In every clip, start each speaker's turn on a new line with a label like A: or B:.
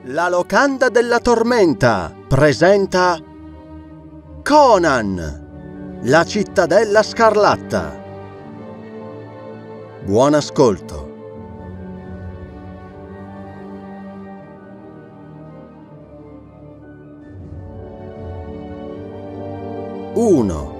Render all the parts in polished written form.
A: La locanda della tormenta presenta Conan, la cittadella scarlatta. Buon ascolto. Uno.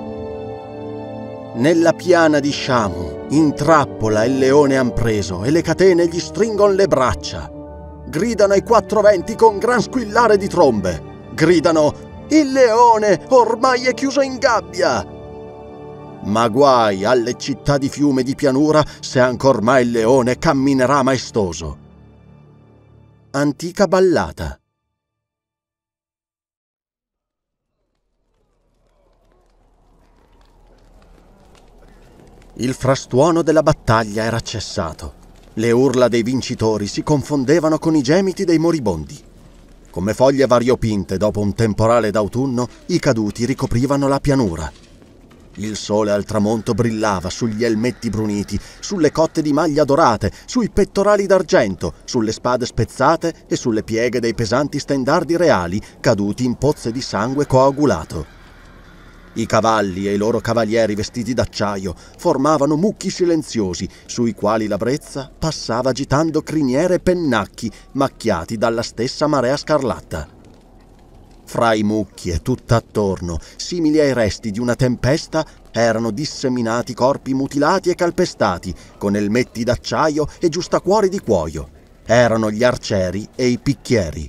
A: Nella piana di Shamu, in trappola il leone han preso e le catene gli stringon le braccia. Gridano ai quattro venti con gran squillare di trombe. Gridano: il leone ormai è chiuso in gabbia! Ma guai alle città di fiume e di pianura se ancor mai il leone camminerà maestoso. Antica ballata. Il frastuono della battaglia era cessato. Le urla dei vincitori si confondevano con i gemiti dei moribondi. Come foglie variopinte dopo un temporale d'autunno, i caduti ricoprivano la pianura. Il sole al tramonto brillava sugli elmetti bruniti, sulle cotte di maglia dorate, sui pettorali d'argento, sulle spade spezzate e sulle pieghe dei pesanti stendardi reali caduti in pozze di sangue coagulato. I cavalli e i loro cavalieri vestiti d'acciaio formavano mucchi silenziosi sui quali la brezza passava agitando criniere e pennacchi macchiati dalla stessa marea scarlatta. Fra i mucchi e tutt'attorno, simili ai resti di una tempesta, erano disseminati corpi mutilati e calpestati, con elmetti d'acciaio e giustacuori di cuoio. Erano gli arcieri e i picchieri.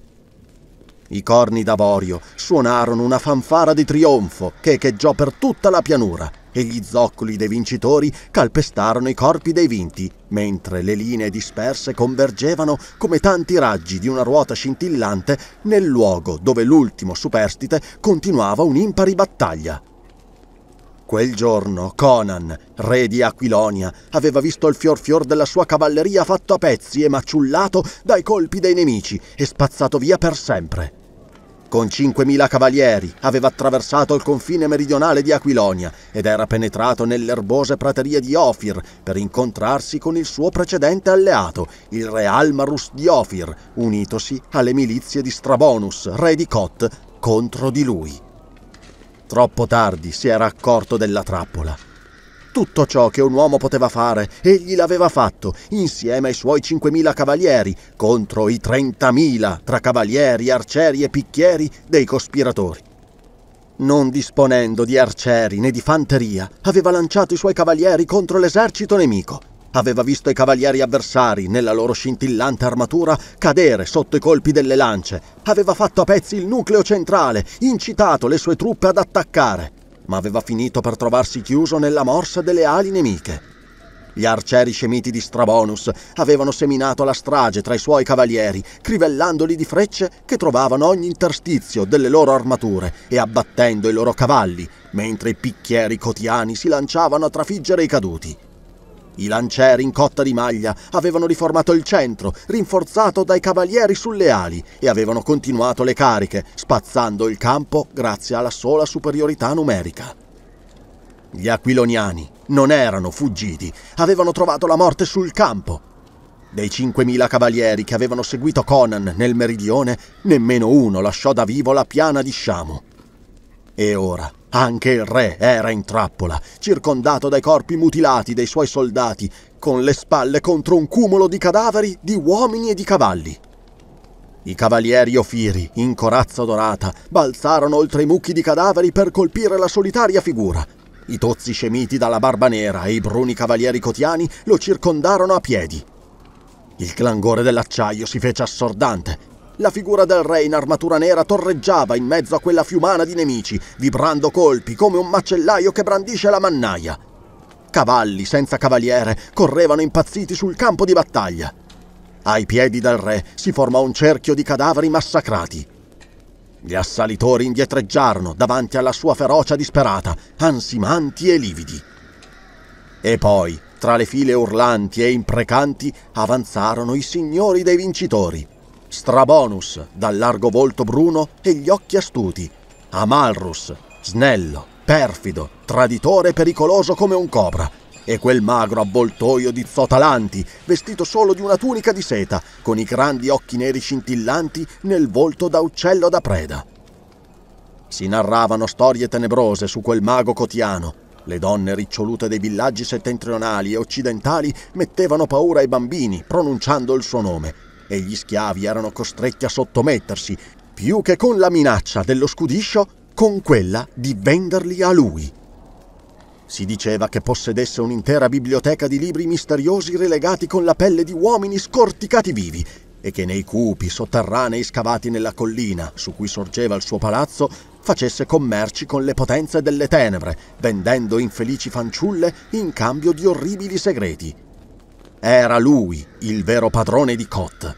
A: I corni d'avorio suonarono una fanfara di trionfo che echeggiò per tutta la pianura e gli zoccoli dei vincitori calpestarono i corpi dei vinti, mentre le linee disperse convergevano come tanti raggi di una ruota scintillante nel luogo dove l'ultimo superstite continuava un'impari battaglia. Quel giorno Conan, re di Aquilonia, aveva visto il fior della sua cavalleria fatto a pezzi e maciullato dai colpi dei nemici e spazzato via per sempre. Con 5.000 cavalieri aveva attraversato il confine meridionale di Aquilonia ed era penetrato nelle erbose praterie di Ofir per incontrarsi con il suo precedente alleato, il re Almarus di Ofir, unitosi alle milizie di Strabonus, re di Koth, contro di lui. Troppo tardi si era accorto della trappola. Tutto ciò che un uomo poteva fare, egli l'aveva fatto, insieme ai suoi 5.000 cavalieri, contro i 30.000 tra cavalieri, arcieri e picchieri dei cospiratori. Non disponendo di arcieri né di fanteria, aveva lanciato i suoi cavalieri contro l'esercito nemico. Aveva visto i cavalieri avversari, nella loro scintillante armatura, cadere sotto i colpi delle lance. Aveva fatto a pezzi il nucleo centrale, incitato le sue truppe ad attaccare, ma aveva finito per trovarsi chiuso nella morsa delle ali nemiche. Gli arcieri scemiti di Strabonus avevano seminato la strage tra i suoi cavalieri, crivellandoli di frecce che trovavano ogni interstizio delle loro armature e abbattendo i loro cavalli, mentre i picchieri cotiani si lanciavano a trafiggere i caduti. I lancieri in cotta di maglia avevano riformato il centro, rinforzato dai cavalieri sulle ali, e avevano continuato le cariche, spazzando il campo grazie alla sola superiorità numerica. Gli aquiloniani non erano fuggiti, avevano trovato la morte sul campo. Dei 5.000 cavalieri che avevano seguito Conan nel meridione, nemmeno uno lasciò da vivo la piana di Shamu. E ora anche il re era in trappola, circondato dai corpi mutilati dei suoi soldati, con le spalle contro un cumulo di cadaveri di uomini e di cavalli. I cavalieri ofiri, in corazza dorata, balzarono oltre i mucchi di cadaveri per colpire la solitaria figura. I tozzi scemiti dalla barba nera e i bruni cavalieri cotiani lo circondarono a piedi. Il clangore dell'acciaio si fece assordante. La figura del re in armatura nera torreggiava in mezzo a quella fiumana di nemici, vibrando colpi come un macellaio che brandisce la mannaia. Cavalli senza cavaliere correvano impazziti sul campo di battaglia. Ai piedi del re si formò un cerchio di cadaveri massacrati. Gli assalitori indietreggiarono davanti alla sua ferocia disperata, ansimanti e lividi. E poi, tra le file urlanti e imprecanti, avanzarono i signori dei vincitori. Strabonus, dal largo volto bruno e gli occhi astuti, Amalrus, snello, perfido, traditore e pericoloso come un cobra, E quel magro avvoltoio di Zotalanti, vestito solo di una tunica di seta, con i grandi occhi neri scintillanti nel volto da uccello da preda. Si narravano storie tenebrose su quel mago cotiano. Le donne ricciolute dei villaggi settentrionali e occidentali mettevano paura ai bambini pronunciando il suo nome, e gli schiavi erano costretti a sottomettersi, più che con la minaccia dello scudiscio, con quella di venderli a lui. Si diceva che possedesse un'intera biblioteca di libri misteriosi relegati con la pelle di uomini scorticati vivi, e che nei cupi sotterranei scavati nella collina su cui sorgeva il suo palazzo facesse commerci con le potenze delle tenebre, vendendo infelici fanciulle in cambio di orribili segreti. Era lui il vero padrone di Koth.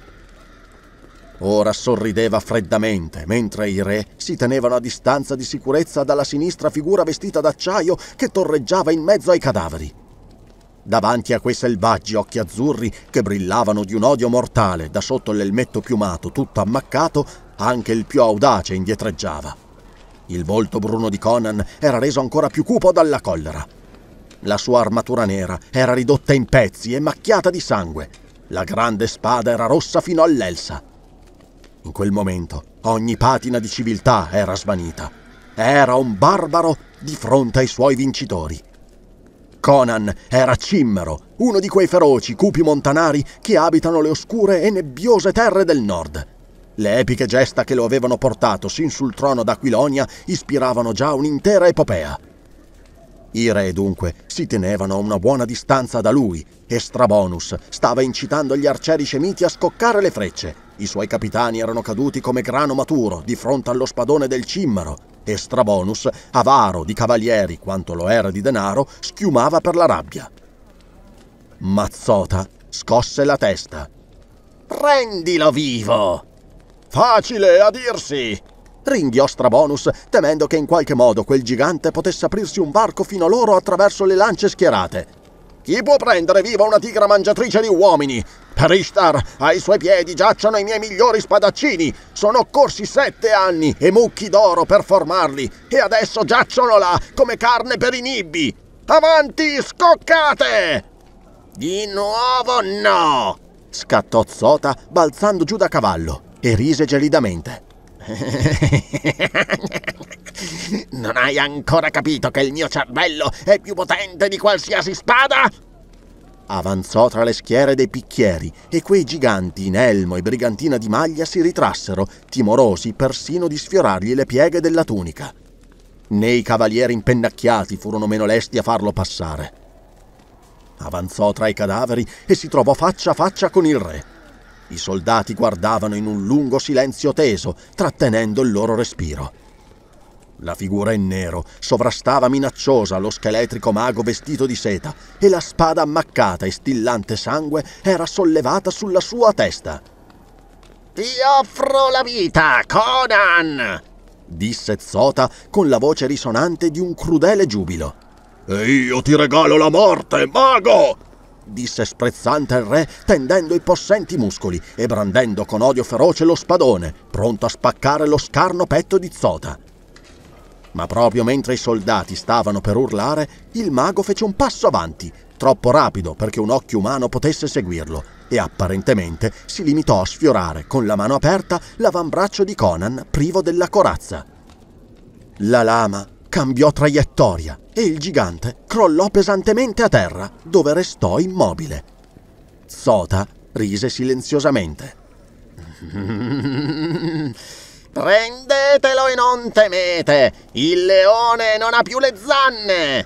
A: Ora sorrideva freddamente, mentre i re si tenevano a distanza di sicurezza dalla sinistra figura vestita d'acciaio che torreggiava in mezzo ai cadaveri. Davanti a quei selvaggi occhi azzurri che brillavano di un odio mortale da sotto l'elmetto piumato tutto ammaccato, anche il più audace indietreggiava. Il volto bruno di Conan era reso ancora più cupo dalla collera. La sua armatura nera era ridotta in pezzi e macchiata di sangue. La grande spada era rossa fino all'elsa. In quel momento ogni patina di civiltà era svanita. Era un barbaro di fronte ai suoi vincitori. Conan era Cimmero, uno di quei feroci cupi montanari che abitano le oscure e nebbiose terre del nord. Le epiche gesta che lo avevano portato sin sul trono d'Aquilonia ispiravano già un'intera epopea. I re, dunque, si tenevano a una buona distanza da lui e Strabonus stava incitando gli arcieri scemiti a scoccare le frecce. I suoi capitani erano caduti come grano maturo di fronte allo spadone del Cimmero e Strabonus, avaro di cavalieri quanto lo era di denaro, schiumava per la rabbia. Ma Zota scosse la testa. «Prendilo vivo!» «Facile a dirsi!» ringhiò Strabonus, temendo che in qualche modo quel gigante potesse aprirsi un varco fino a loro attraverso le lance schierate. «Chi può prendere viva una tigra mangiatrice di uomini? Per Ishtar, ai suoi piedi giacciono i miei migliori spadaccini. Sono occorsi 7 anni e mucchi d'oro per formarli, e adesso giacciono là come carne per i nibbi. Avanti, scoccate!» «Di nuovo no!» scattò Zota, balzando giù da cavallo, e rise gelidamente. «Non hai ancora capito che il mio cervello è più potente di qualsiasi spada?» Avanzò tra le schiere dei picchieri e quei giganti in elmo e brigantina di maglia si ritrassero, timorosi persino di sfiorargli le pieghe della tunica. Né i cavalieri impennacchiati furono meno lesti a farlo passare. Avanzò tra i cadaveri e si trovò faccia a faccia con il re. I soldati guardavano in un lungo silenzio teso, trattenendo il loro respiro. La figura in nero sovrastava minacciosa lo scheletrico mago vestito di seta e la spada ammaccata e stillante sangue era sollevata sulla sua testa. «Ti offro la vita, Conan!» disse Zota con la voce risonante di un crudele giubilo. «E io ti regalo la morte, mago!» disse sprezzante il re, tendendo i possenti muscoli e brandendo con odio feroce lo spadone, pronto a spaccare lo scarno petto di Zota. Ma proprio mentre i soldati stavano per urlare, il mago fece un passo avanti, troppo rapido perché un occhio umano potesse seguirlo, e apparentemente si limitò a sfiorare con la mano aperta l'avambraccio di Conan privo della corazza. La lama cambiò traiettoria e il gigante crollò pesantemente a terra, dove restò immobile. Zota rise silenziosamente. «Prendetelo e non temete! Il leone non ha più le zanne!»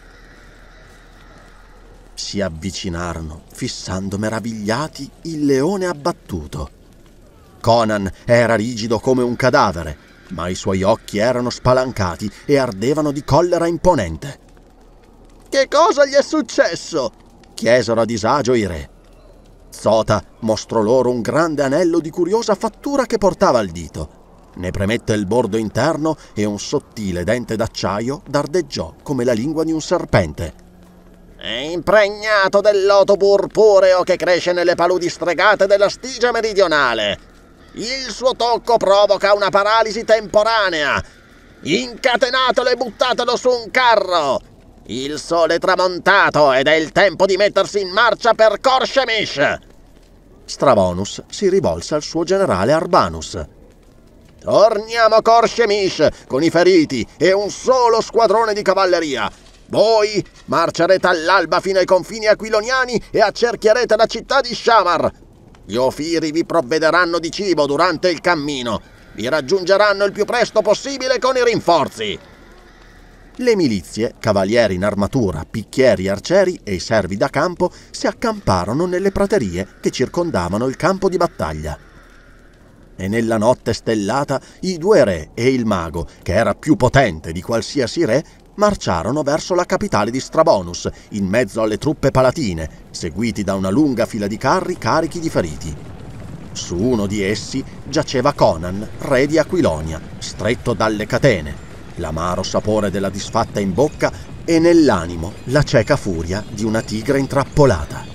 A: Si avvicinarono, fissando meravigliati il leone abbattuto. Conan era rigido come un cadavere, ma i suoi occhi erano spalancati e ardevano di collera imponente. «Che cosa gli è successo?» chiesero a disagio i re. Zota mostrò loro un grande anello di curiosa fattura che portava al dito. Ne premette il bordo interno e un sottile dente d'acciaio dardeggiò come la lingua di un serpente. «È impregnato del loto purpureo che cresce nelle paludi stregate della Stigia meridionale. Il suo tocco provoca una paralisi temporanea. Incatenatelo e buttatelo su un carro. Il sole è tramontato ed è il tempo di mettersi in marcia per Kor Shemish! Stravonus si rivolse al suo generale Arbanus. Torniamo a Kor Shemish con i feriti e un solo squadrone di cavalleria. Voi marcerete all'alba fino ai confini aquiloniani e accerchierete la città di Shamar. Gli Ofiri vi provvederanno di cibo durante il cammino. Vi raggiungeranno il più presto possibile con i rinforzi. Le milizie, cavalieri in armatura, picchieri, arcieri e i servi da campo si accamparono nelle praterie che circondavano il campo di battaglia. E nella notte stellata i due re e il mago, che era più potente di qualsiasi re, marciarono verso la capitale di Strabonus, in mezzo alle truppe palatine, seguiti da una lunga fila di carri carichi di feriti. Su uno di essi giaceva Conan, re di Aquilonia, stretto dalle catene, l'amaro sapore della disfatta in bocca e nell'animo la cieca furia di una tigre intrappolata.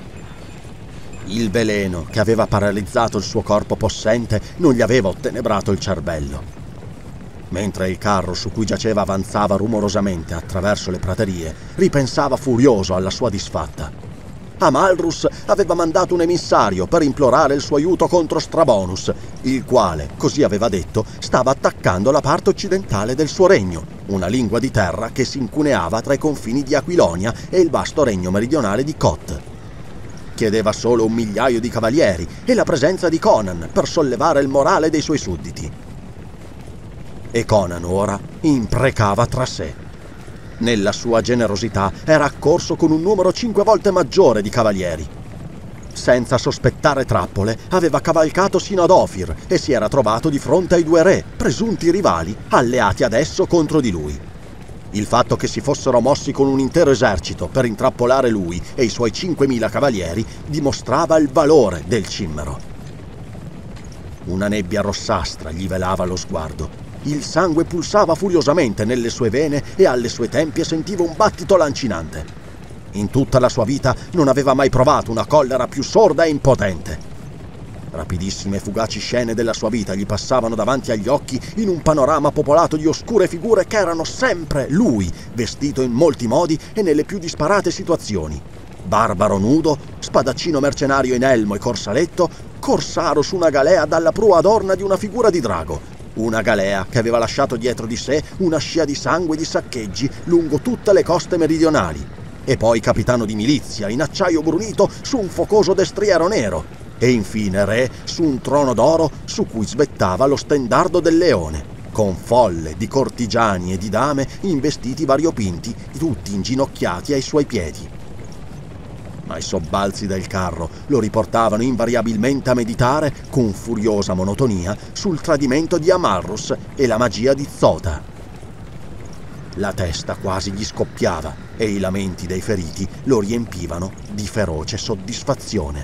A: Il veleno che aveva paralizzato il suo corpo possente non gli aveva ottenebrato il cervello. Mentre il carro su cui giaceva avanzava rumorosamente attraverso le praterie, ripensava furioso alla sua disfatta. Amalrus aveva mandato un emissario per implorare il suo aiuto contro Strabonus, il quale, così aveva detto, stava attaccando la parte occidentale del suo regno, una lingua di terra che si incuneava tra i confini di Aquilonia e il vasto regno meridionale di Koth. Chiedeva solo 1.000.000 di cavalieri e la presenza di Conan per sollevare il morale dei suoi sudditi. E Conan ora imprecava tra sé. Nella sua generosità era accorso con un numero 5 volte maggiore di cavalieri. Senza sospettare trappole, aveva cavalcato sino ad Ofir e si era trovato di fronte ai due re, presunti rivali, alleati adesso contro di lui. Il fatto che si fossero mossi con un intero esercito per intrappolare lui e i suoi 5.000 cavalieri dimostrava il valore del cimmero. Una nebbia rossastra gli velava lo sguardo. Il sangue pulsava furiosamente nelle sue vene e alle sue tempie sentiva un battito lancinante. In tutta la sua vita non aveva mai provato una collera più sorda e impotente. Rapidissime e fugaci scene della sua vita gli passavano davanti agli occhi in un panorama popolato di oscure figure che erano sempre lui, vestito in molti modi e nelle più disparate situazioni. Barbaro nudo, spadaccino mercenario in elmo e corsaletto, corsaro su una galea dalla prua adorna di una figura di drago. Una galea che aveva lasciato dietro di sé una scia di sangue e di saccheggi lungo tutte le coste meridionali. E poi capitano di milizia in acciaio brunito su un focoso destriero nero. E infine re su un trono d'oro su cui svettava lo stendardo del leone, con folle di cortigiani e di dame in vestiti variopinti, tutti inginocchiati ai suoi piedi. Ma i sobbalzi del carro lo riportavano invariabilmente a meditare con furiosa monotonia sul tradimento di Amalrus e la magia di Zota. La testa quasi gli scoppiava e i lamenti dei feriti lo riempivano di feroce soddisfazione.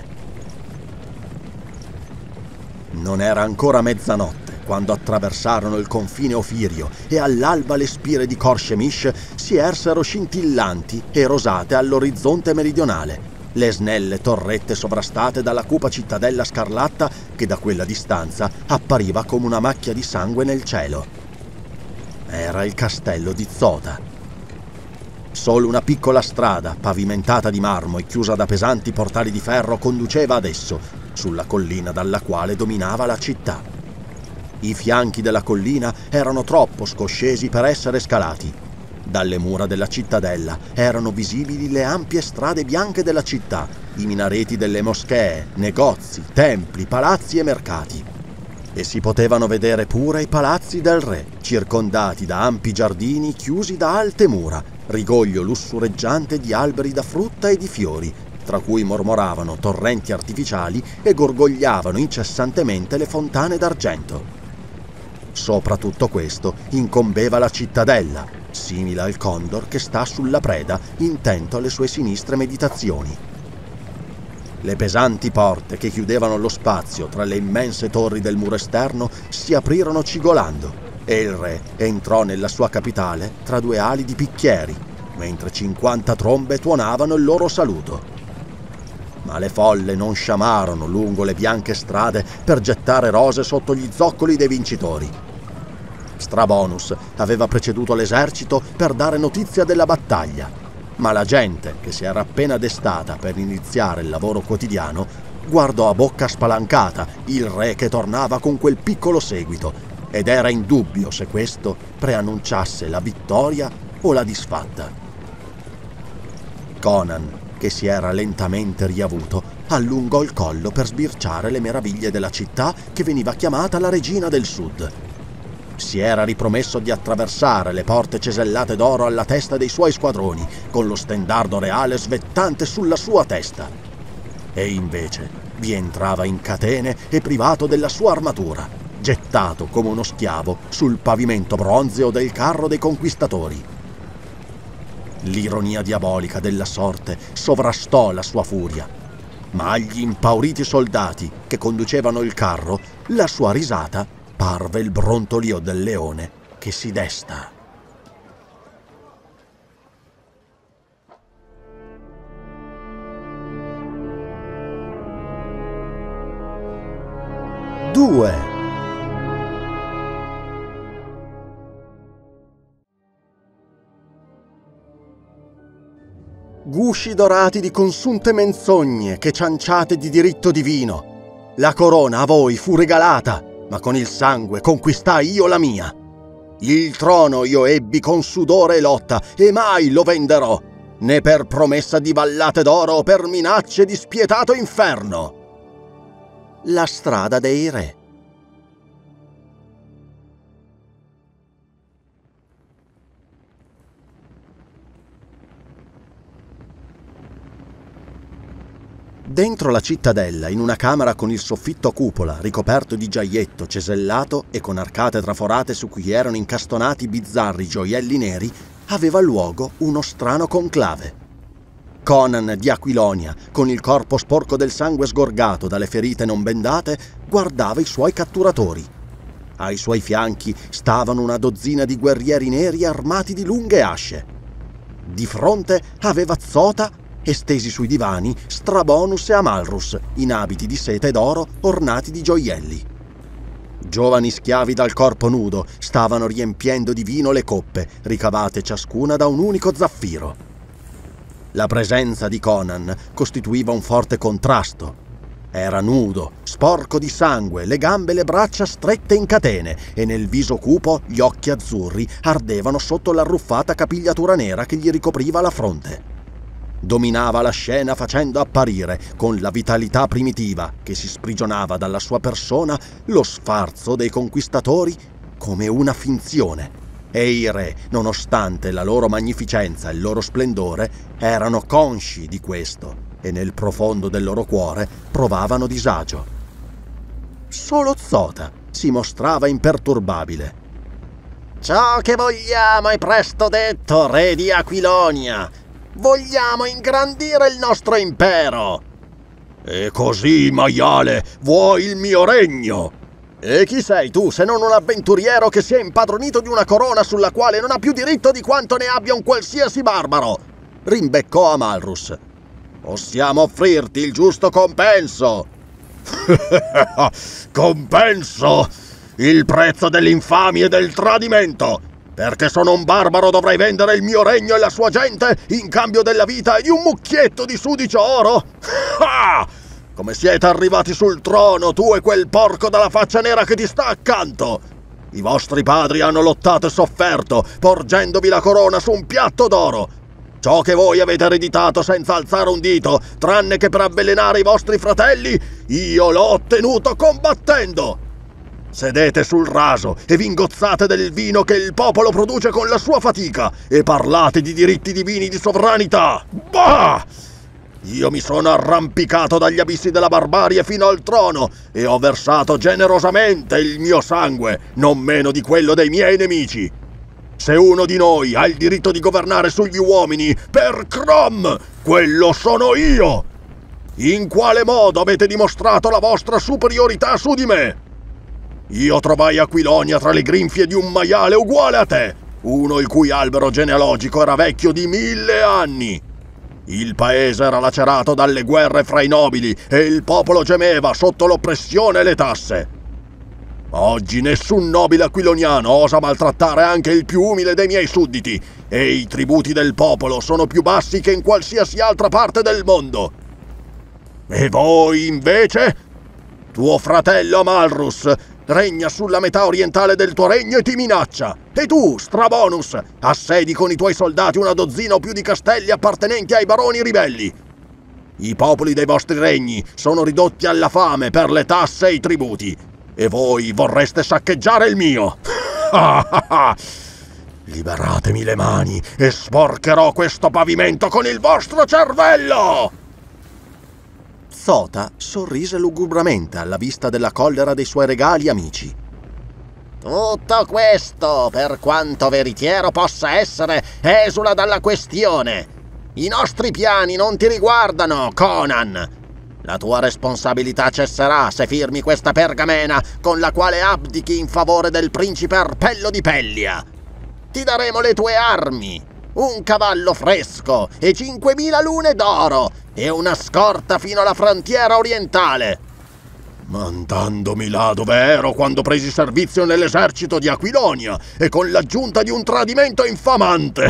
A: Non era ancora mezzanotte quando attraversarono il confine ofirio e all'alba le spire di Kor Shemish si ersero scintillanti e rosate all'orizzonte meridionale, le snelle torrette sovrastate dalla cupa cittadella scarlatta che da quella distanza appariva come una macchia di sangue nel cielo. Era il castello di Zota. Solo una piccola strada, pavimentata di marmo e chiusa da pesanti portali di ferro, conduceva ad esso, sulla collina dalla quale dominava la città. I fianchi della collina erano troppo scoscesi per essere scalati. Dalle mura della cittadella erano visibili le ampie strade bianche della città, i minareti delle moschee, negozi, templi, palazzi e mercati. E si potevano vedere pure i palazzi del re, circondati da ampi giardini chiusi da alte mura, rigoglio lussureggiante di alberi da frutta e di fiori, tra cui mormoravano torrenti artificiali e gorgogliavano incessantemente le fontane d'argento. Sopra tutto questo incombeva la cittadella, simile al condor che sta sulla preda, intento alle sue sinistre meditazioni. Le pesanti porte che chiudevano lo spazio tra le immense torri del muro esterno si aprirono cigolando e il re entrò nella sua capitale tra due ali di picchieri, mentre 50 trombe tuonavano il loro saluto. Ma le folle non sciamarono lungo le bianche strade per gettare rose sotto gli zoccoli dei vincitori. Strabonus aveva preceduto l'esercito per dare notizia della battaglia, ma la gente, che si era appena destata per iniziare il lavoro quotidiano, guardò a bocca spalancata il re che tornava con quel piccolo seguito, ed era in dubbio se questo preannunciasse la vittoria o la disfatta. Conan, che si era lentamente riavuto, allungò il collo per sbirciare le meraviglie della città che veniva chiamata la Regina del Sud. Si era ripromesso di attraversare le porte cesellate d'oro alla testa dei suoi squadroni, con lo stendardo reale svettante sulla sua testa. E invece vi entrava in catene e privato della sua armatura, gettato come uno schiavo sul pavimento bronzeo del carro dei conquistatori. L'ironia diabolica della sorte sovrastò la sua furia, ma agli impauriti soldati che conducevano il carro la sua risata parve il brontolio del leone che si desta. Due. Gusci dorati di consunte menzogne che cianciate di diritto divino. La corona a voi fu regalata, ma con il sangue conquistai io la mia. Il trono io ebbi con sudore e lotta, e mai lo venderò, né per promessa di vallate d'oro o per minacce di spietato inferno. La strada dei re. Dentro la cittadella, in una camera con il soffitto a cupola ricoperto di giaietto cesellato e con arcate traforate su cui erano incastonati bizzarri gioielli neri, aveva luogo uno strano conclave. Conan di Aquilonia, con il corpo sporco del sangue sgorgato dalle ferite non bendate, guardava i suoi catturatori. Ai suoi fianchi stavano una dozzina di guerrieri neri armati di lunghe asce. Di fronte aveva Zota e stesi sui divani Strabonus e Amalrus, in abiti di seta ed oro ornati di gioielli. Giovani schiavi dal corpo nudo stavano riempiendo di vino le coppe, ricavate ciascuna da un unico zaffiro. La presenza di Conan costituiva un forte contrasto. Era nudo, sporco di sangue, le gambe e le braccia strette in catene, e nel viso cupo gli occhi azzurri ardevano sotto l'arruffata capigliatura nera che gli ricopriva la fronte. Dominava la scena facendo apparire, con la vitalità primitiva che si sprigionava dalla sua persona, lo sfarzo dei conquistatori come una finzione. E i re, nonostante la loro magnificenza e il loro splendore, erano consci di questo e nel profondo del loro cuore provavano disagio. Solo Zota si mostrava imperturbabile. «Ciò che vogliamo è presto detto, re di Aquilonia! Vogliamo ingrandire il nostro impero!» «E così, maiale, vuoi il mio regno?» «E chi sei tu se non un avventuriero che si è impadronito di una corona sulla quale non ha più diritto di quanto ne abbia un qualsiasi barbaro?» rimbeccò Amalrus. «Possiamo offrirti il giusto compenso!» «Compenso? Il prezzo dell'infamia e del tradimento! Perché sono un barbaro dovrei vendere il mio regno e la sua gente in cambio della vita e di un mucchietto di sudicio oro? Ah! Come siete arrivati sul trono, tu e quel porco dalla faccia nera che ti sta accanto? I vostri padri hanno lottato e sofferto, porgendovi la corona su un piatto d'oro. Ciò che voi avete ereditato senza alzare un dito, tranne che per avvelenare i vostri fratelli, io l'ho ottenuto combattendo. Sedete sul raso e vi ingozzate del vino che il popolo produce con la sua fatica e parlate di diritti divini di sovranità. Bah! Io mi sono arrampicato dagli abissi della barbarie fino al trono e ho versato generosamente il mio sangue, non meno di quello dei miei nemici. Se uno di noi ha il diritto di governare sugli uomini, per Crom, quello sono io! In quale modo avete dimostrato la vostra superiorità su di me? Io trovai Aquilonia tra le grinfie di un maiale uguale a te, uno il cui albero genealogico era vecchio di 1000 anni. Il paese era lacerato dalle guerre fra i nobili e il popolo gemeva sotto l'oppressione e le tasse. Oggi nessun nobile aquiloniano osa maltrattare anche il più umile dei miei sudditi, e i tributi del popolo sono più bassi che in qualsiasi altra parte del mondo. E voi, invece? Tuo fratello Amalrus regna sulla metà orientale del tuo regno e ti minaccia. E tu, Strabonus, assedi con i tuoi soldati una dozzina o più di castelli appartenenti ai baroni ribelli. I popoli dei vostri regni sono ridotti alla fame per le tasse e i tributi, e voi vorreste saccheggiare il mio. Liberatemi le mani e sporcherò questo pavimento con il vostro cervello! Zota sorrise lugubramente alla vista della collera dei suoi regali amici. Tutto questo, per quanto veritiero possa essere, esula dalla questione. I nostri piani non ti riguardano, Conan. La tua responsabilità cesserà se firmi questa pergamena con la quale abdichi in favore del principe Arpello di Pellia. Ti daremo le tue armi, un cavallo fresco e 5.000 lune d'oro e una scorta fino alla frontiera orientale. Mandandomi là dove ero quando presi servizio nell'esercito di Aquilonia e con l'aggiunta di un tradimento infamante.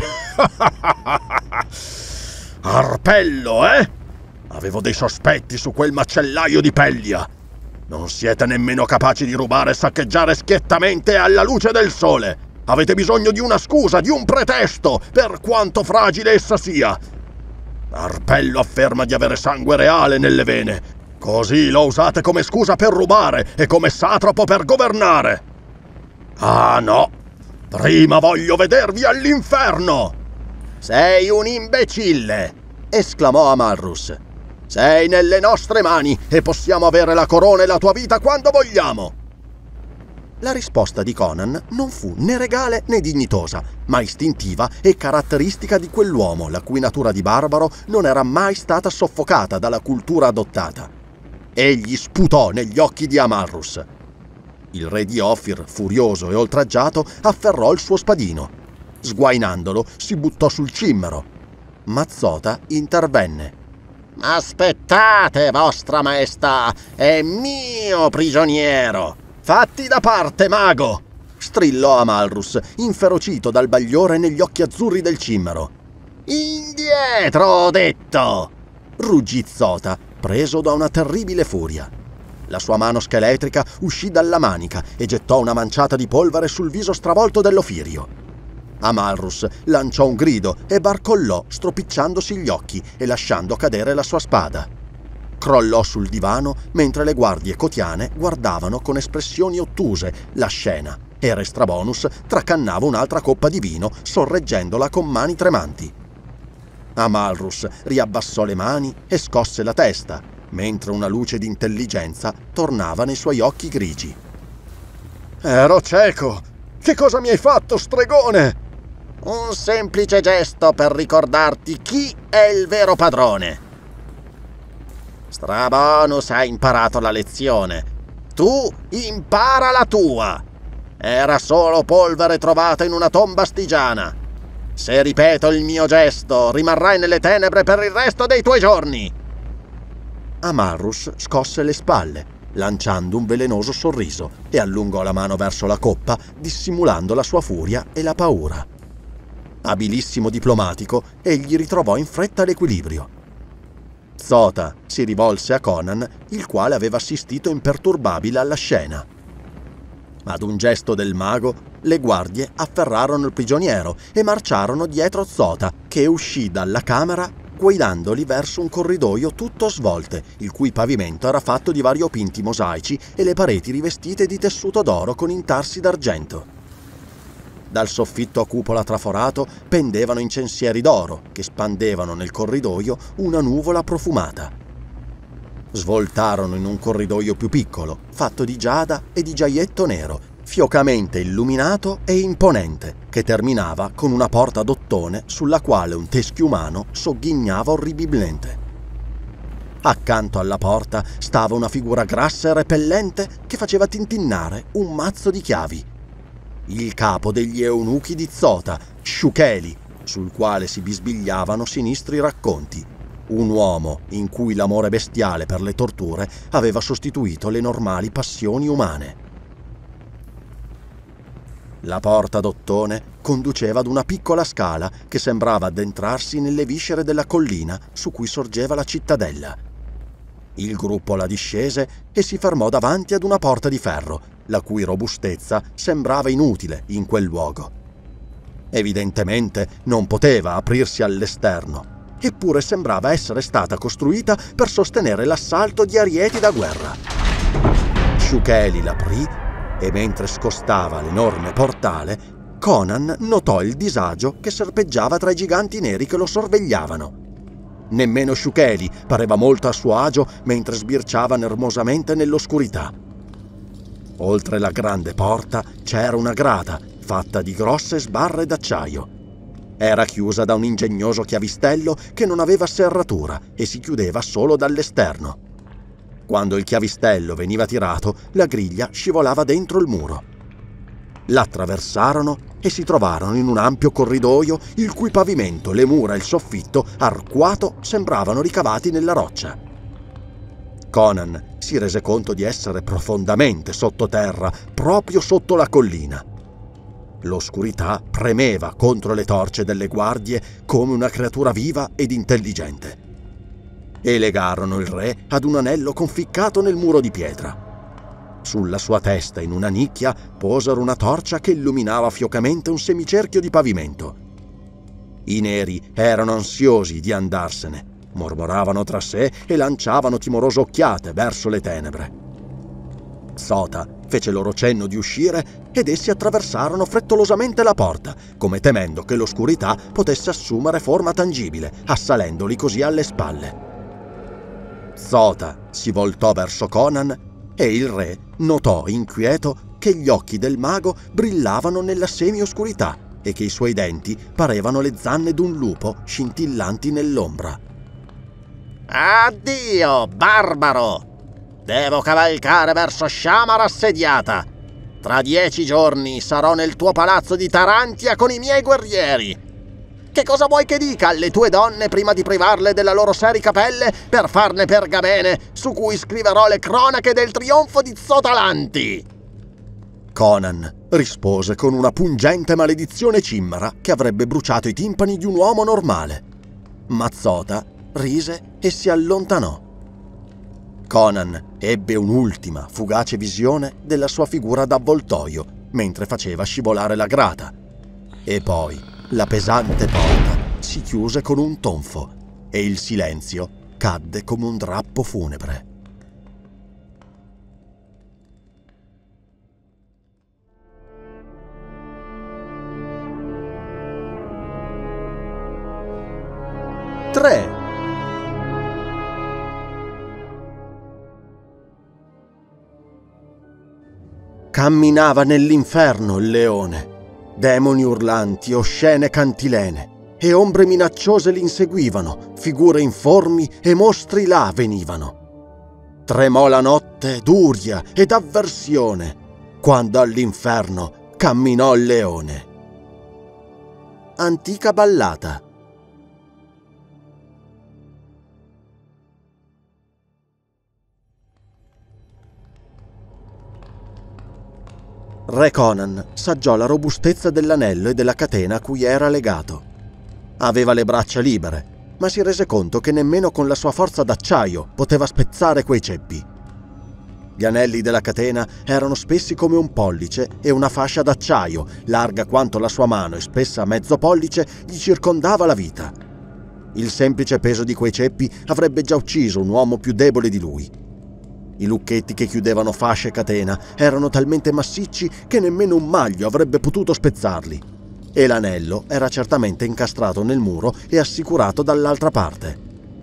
A: Arpello, eh? Avevo dei sospetti su quel macellaio di Pellia. Non siete nemmeno capaci di rubare e saccheggiare schiettamente alla luce del sole. Avete bisogno di una scusa, di un pretesto, per quanto fragile essa sia. Arpello afferma di avere sangue reale nelle vene. Così lo usate come scusa per rubare e come satrapo per governare. Ah no! Prima voglio vedervi all'inferno! Sei un imbecille! Esclamò Amalrus. Sei nelle nostre mani e possiamo avere la corona e la tua vita quando vogliamo. La risposta di Conan non fu né regale né dignitosa, ma istintiva e caratteristica di quell'uomo la cui natura di barbaro non era mai stata soffocata dalla cultura adottata. Egli sputò negli occhi di Amalrus. Il re di Ofir, furioso e oltraggiato, afferrò il suo spadino. Sguainandolo, si buttò sul cimmero. Ma Zota intervenne. «Aspettate, vostra maestà! È mio prigioniero! Fatti da parte, mago!» strillò Amalrus, inferocito dal bagliore negli occhi azzurri del cimmero. «Indietro, ho detto!» ruggì Zota, preso da una terribile furia. La sua mano scheletrica uscì dalla manica e gettò una manciata di polvere sul viso stravolto dell'Ofirio. Amalrus lanciò un grido e barcollò, stropicciandosi gli occhi e lasciando cadere la sua spada. Crollò sul divano mentre le guardie cotiane guardavano con espressioni ottuse la scena e Re Strabonus tracannava un'altra coppa di vino sorreggendola con mani tremanti. Amalrus riabbassò le mani e scosse la testa, mentre una luce di intelligenza tornava nei suoi occhi grigi. «Ero cieco! Che cosa mi hai fatto, stregone?» «Un semplice gesto per ricordarti chi è il vero padrone. Strabonus ha imparato la lezione. Tu impara la tua. Era solo polvere trovata in una tomba astigiana. Se ripeto il mio gesto, rimarrai nelle tenebre per il resto dei tuoi giorni!» Amalrus scosse le spalle, lanciando un velenoso sorriso, e allungò la mano verso la coppa, dissimulando la sua furia e la paura. Abilissimo diplomatico, egli ritrovò in fretta l'equilibrio. Zota si rivolse a Conan, il quale aveva assistito imperturbabile alla scena. Ad un gesto del mago, le guardie afferrarono il prigioniero e marciarono dietro Zota, che uscì dalla camera guidandoli verso un corridoio tutto svolte, il cui pavimento era fatto di variopinti mosaici e le pareti rivestite di tessuto d'oro con intarsi d'argento. Dal soffitto a cupola traforato pendevano incensieri d'oro che spandevano nel corridoio una nuvola profumata. Svoltarono in un corridoio più piccolo, fatto di giada e di giaietto nero, fiocamente illuminato e imponente, che terminava con una porta d'ottone sulla quale un teschio umano sogghignava orribilmente. Accanto alla porta stava una figura grassa e repellente che faceva tintinnare un mazzo di chiavi. Il capo degli eunuchi di Zota, Shukeli, sul quale si bisbigliavano sinistri racconti. Un uomo in cui l'amore bestiale per le torture aveva sostituito le normali passioni umane. La porta d'ottone conduceva ad una piccola scala che sembrava addentrarsi nelle viscere della collina su cui sorgeva la cittadella. Il gruppo la discese e si fermò davanti ad una porta di ferro, la cui robustezza sembrava inutile in quel luogo. Evidentemente non poteva aprirsi all'esterno, eppure sembrava essere stata costruita per sostenere l'assalto di arieti da guerra. Shukeli l'aprì e mentre scostava l'enorme portale, Conan notò il disagio che serpeggiava tra i giganti neri che lo sorvegliavano. Nemmeno Shukeli pareva molto a suo agio mentre sbirciava nervosamente nell'oscurità. Oltre la grande porta c'era una grata fatta di grosse sbarre d'acciaio. Era chiusa da un ingegnoso chiavistello che non aveva serratura e si chiudeva solo dall'esterno. Quando il chiavistello veniva tirato, la griglia scivolava dentro il muro. L'attraversarono e si trovarono in un ampio corridoio il cui pavimento, le mura e il soffitto arcuato sembravano ricavati nella roccia. Conan si rese conto di essere profondamente sottoterra, proprio sotto la collina. L'oscurità premeva contro le torce delle guardie come una creatura viva ed intelligente. E legarono il re ad un anello conficcato nel muro di pietra. Sulla sua testa, in una nicchia, posero una torcia che illuminava fiocamente un semicerchio di pavimento. I neri erano ansiosi di andarsene, mormoravano tra sé e lanciavano timorose occhiate verso le tenebre. Sota fece loro cenno di uscire ed essi attraversarono frettolosamente la porta, come temendo che l'oscurità potesse assumere forma tangibile, assalendoli così alle spalle. Sota si voltò verso Conan e il re notò inquieto che gli occhi del mago brillavano nella semioscurità e che i suoi denti parevano le zanne d'un lupo scintillanti nell'ombra.
B: Addio, barbaro! Devo cavalcare verso Shamar assediata. Tra 10 giorni sarò nel tuo palazzo di Tarantia con i miei guerrieri. Che cosa vuoi che dica alle tue donne prima di privarle della loro serica pelle per farne pergamene su cui scriverò le cronache del trionfo di Xotalanti?
A: Conan rispose con una pungente maledizione cimmara che avrebbe bruciato i timpani di un uomo normale. Ma Sota rise e si allontanò. Conan ebbe un'ultima, fugace visione della sua figura d'avvoltoio mentre faceva scivolare la grata. E poi la pesante porta si chiuse con un tonfo e il silenzio cadde come un drappo funebre. Tre. Camminava nell'inferno il leone. Demoni urlanti o scene cantilene, e ombre minacciose l'inseguivano, figure informi e mostri là venivano. Tremò la notte d'uria ed avversione, quando all'inferno camminò il leone. Antica ballata. Re Conan saggiò la robustezza dell'anello e della catena a cui era legato. Aveva le braccia libere, ma si rese conto che nemmeno con la sua forza d'acciaio poteva spezzare quei ceppi. Gli anelli della catena erano spessi come un pollice e una fascia d'acciaio, larga quanto la sua mano e spessa mezzo pollice, gli circondava la vita. Il semplice peso di quei ceppi avrebbe già ucciso un uomo più debole di lui. I lucchetti che chiudevano fascia e catena erano talmente massicci che nemmeno un maglio avrebbe potuto spezzarli, e l'anello era certamente incastrato nel muro e assicurato dall'altra parte.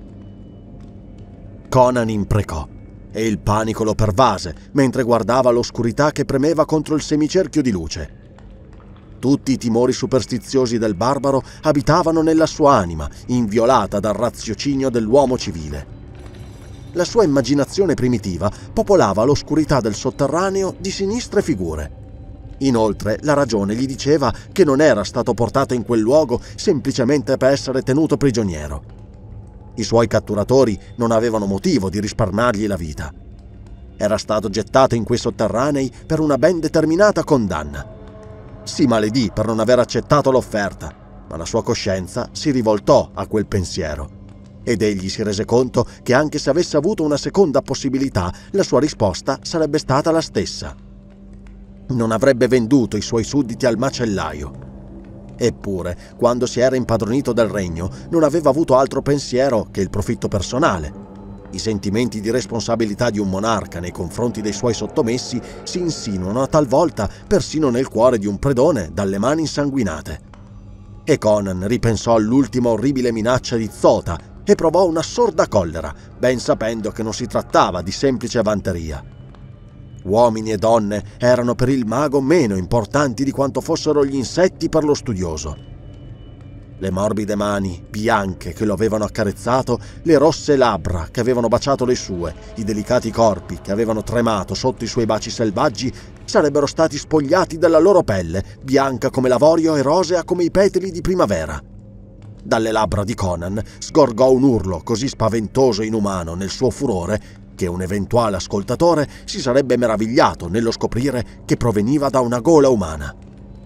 A: Conan imprecò e il panico lo pervase mentre guardava l'oscurità che premeva contro il semicerchio di luce. Tutti i timori superstiziosi del barbaro abitavano nella sua anima, inviolata dal raziocinio dell'uomo civile. La sua immaginazione primitiva popolava l'oscurità del sotterraneo di sinistre figure. Inoltre, la ragione gli diceva che non era stato portato in quel luogo semplicemente per essere tenuto prigioniero. I suoi catturatori non avevano motivo di risparmiargli la vita. Era stato gettato in quei sotterranei per una ben determinata condanna. Si maledì per non aver accettato l'offerta, ma la sua coscienza si rivoltò a quel pensiero. Ed egli si rese conto che anche se avesse avuto una seconda possibilità, la sua risposta sarebbe stata la stessa. Non avrebbe venduto i suoi sudditi al macellaio. Eppure, quando si era impadronito del regno, non aveva avuto altro pensiero che il profitto personale. I sentimenti di responsabilità di un monarca nei confronti dei suoi sottomessi si insinuano talvolta persino nel cuore di un predone dalle mani insanguinate. E Conan ripensò all'ultima orribile minaccia di Zota e provò una sorda collera, ben sapendo che non si trattava di semplice vanteria. Uomini e donne erano per il mago meno importanti di quanto fossero gli insetti per lo studioso. Le morbide mani bianche che lo avevano accarezzato, le rosse labbra che avevano baciato le sue, i delicati corpi che avevano tremato sotto i suoi baci selvaggi, sarebbero stati spogliati della loro pelle, bianca come l'avorio e rosea come i petali di primavera. Dalle labbra di Conan sgorgò un urlo così spaventoso e inumano nel suo furore che un eventuale ascoltatore si sarebbe meravigliato nello scoprire che proveniva da una gola umana.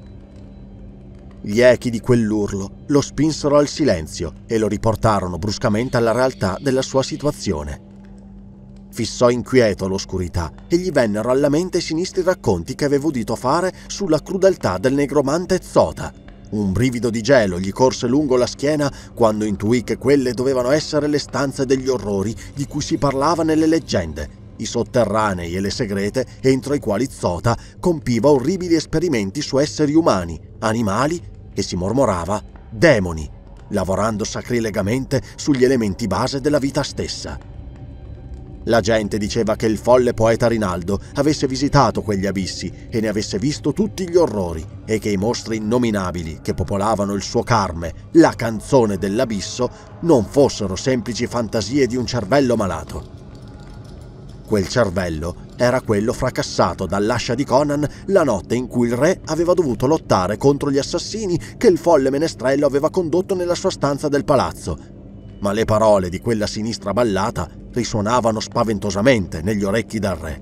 A: Gli echi di quell'urlo lo spinsero al silenzio e lo riportarono bruscamente alla realtà della sua situazione. Fissò inquieto l'oscurità e gli vennero alla mente i sinistri racconti che aveva udito fare sulla crudeltà del negromante Zota. Un brivido di gelo gli corse lungo la schiena quando intuì che quelle dovevano essere le stanze degli orrori di cui si parlava nelle leggende, i sotterranei e le segrete entro i quali Zota compiva orribili esperimenti su esseri umani, animali e, si mormorava, demoni, lavorando sacrilegamente sugli elementi base della vita stessa. La gente diceva che il folle poeta Rinaldo avesse visitato quegli abissi e ne avesse visto tutti gli orrori e che i mostri innominabili che popolavano il suo Carme, la canzone dell'abisso, non fossero semplici fantasie di un cervello malato. Quel cervello era quello fracassato dall'ascia di Conan la notte in cui il re aveva dovuto lottare contro gli assassini che il folle menestrello aveva condotto nella sua stanza del palazzo. Ma le parole di quella sinistra ballata risuonavano spaventosamente negli orecchi del re.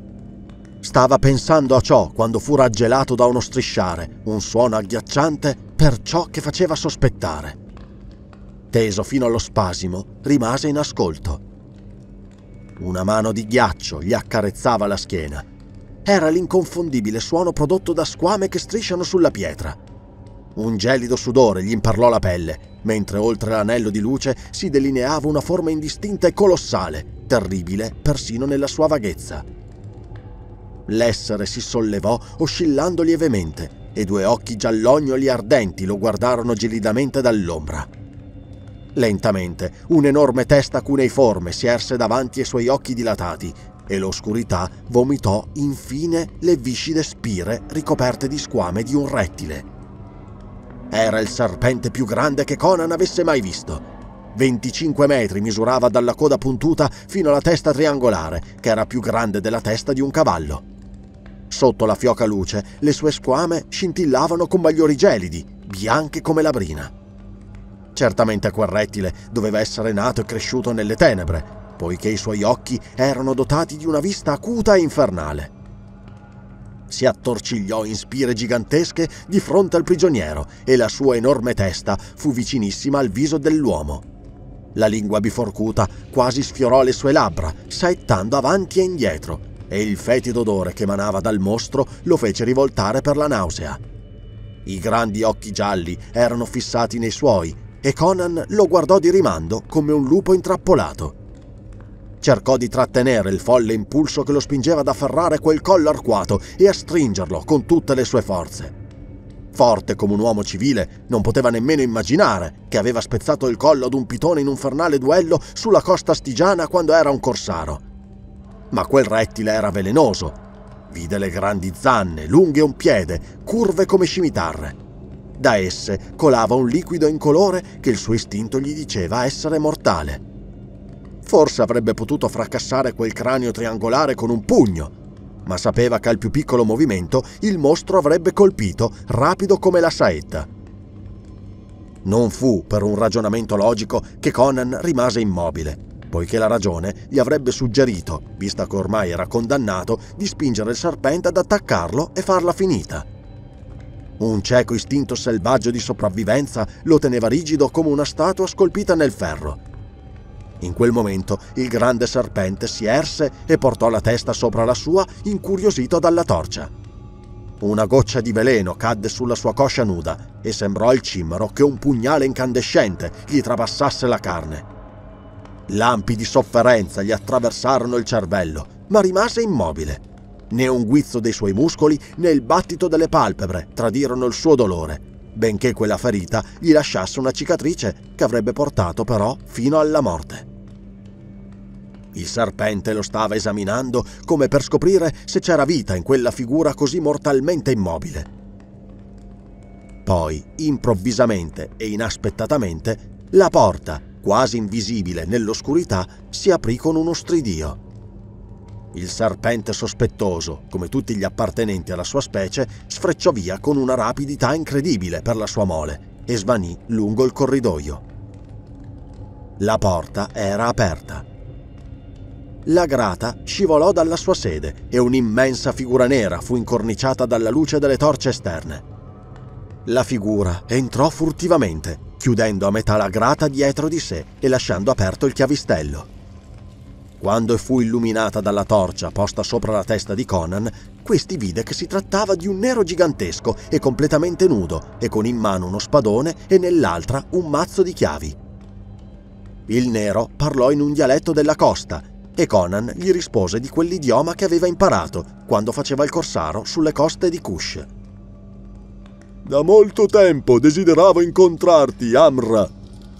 A: Stava pensando a ciò quando fu raggelato da uno strisciare, un suono agghiacciante per ciò che faceva sospettare. Teso fino allo spasimo, rimase in ascolto. Una mano di ghiaccio gli accarezzava la schiena. Era l'inconfondibile suono prodotto da squame che strisciano sulla pietra. Un gelido sudore gli imperlò la pelle, mentre oltre l'anello di luce si delineava una forma indistinta e colossale, terribile persino nella sua vaghezza. L'essere si sollevò oscillando lievemente e due occhi giallognoli e ardenti lo guardarono gelidamente dall'ombra. Lentamente un'enorme testa cuneiforme si erse davanti ai suoi occhi dilatati e l'oscurità vomitò infine le viscide spire ricoperte di squame di un rettile. Era il serpente più grande che Conan avesse mai visto. 25 metri misurava dalla coda puntuta fino alla testa triangolare, che era più grande della testa di un cavallo. Sotto la fioca luce, le sue squame scintillavano con bagliori gelidi, bianche come la brina. Certamente quel rettile doveva essere nato e cresciuto nelle tenebre, poiché i suoi occhi erano dotati di una vista acuta e infernale. Si attorcigliò in spire gigantesche di fronte al prigioniero e la sua enorme testa fu vicinissima al viso dell'uomo. La lingua biforcuta quasi sfiorò le sue labbra, saettando avanti e indietro, e il fetido odore che emanava dal mostro lo fece rivoltare per la nausea. I grandi occhi gialli erano fissati nei suoi e Conan lo guardò di rimando come un lupo intrappolato. Cercò di trattenere il folle impulso che lo spingeva ad afferrare quel collo arcuato e a stringerlo con tutte le sue forze. Forte come un uomo civile, non poteva nemmeno immaginare che aveva spezzato il collo ad un pitone in un infernale duello sulla costa astigiana quando era un corsaro. Ma quel rettile era velenoso. Vide le grandi zanne, lunghe un piede, curve come scimitarre. Da esse colava un liquido incolore che il suo istinto gli diceva essere mortale. Forse avrebbe potuto fracassare quel cranio triangolare con un pugno, ma sapeva che al più piccolo movimento il mostro avrebbe colpito, rapido come la saetta. Non fu per un ragionamento logico che Conan rimase immobile, poiché la ragione gli avrebbe suggerito, vista che ormai era condannato, di spingere il serpente ad attaccarlo e farla finita. Un cieco istinto selvaggio di sopravvivenza lo teneva rigido come una statua scolpita nel ferro. In quel momento il grande serpente si erse e portò la testa sopra la sua, incuriosito dalla torcia. Una goccia di veleno cadde sulla sua coscia nuda e sembrò al cimmero che un pugnale incandescente gli trapassasse la carne. Lampi di sofferenza gli attraversarono il cervello, ma rimase immobile. Né un guizzo dei suoi muscoli né il battito delle palpebre tradirono il suo dolore, benché quella ferita gli lasciasse una cicatrice che avrebbe portato però fino alla morte. Il serpente lo stava esaminando come per scoprire se c'era vita in quella figura così mortalmente immobile. Poi, improvvisamente e inaspettatamente, la porta, quasi invisibile nell'oscurità, si aprì con uno stridio. Il serpente sospettoso, come tutti gli appartenenti alla sua specie, sfrecciò via con una rapidità incredibile per la sua mole e svanì lungo il corridoio. La porta era aperta. La grata scivolò dalla sua sede e un'immensa figura nera fu incorniciata dalla luce delle torce esterne. La figura entrò furtivamente, chiudendo a metà la grata dietro di sé e lasciando aperto il chiavistello. Quando fu illuminata dalla torcia posta sopra la testa di Conan, questi vide che si trattava di un nero gigantesco e completamente nudo e con in mano uno spadone e nell'altra un mazzo di chiavi. Il nero parlò in un dialetto della costa e Conan gli rispose di quell'idioma che aveva imparato quando faceva il corsaro sulle coste di Kush.
C: Da molto tempo desideravo incontrarti, Amra.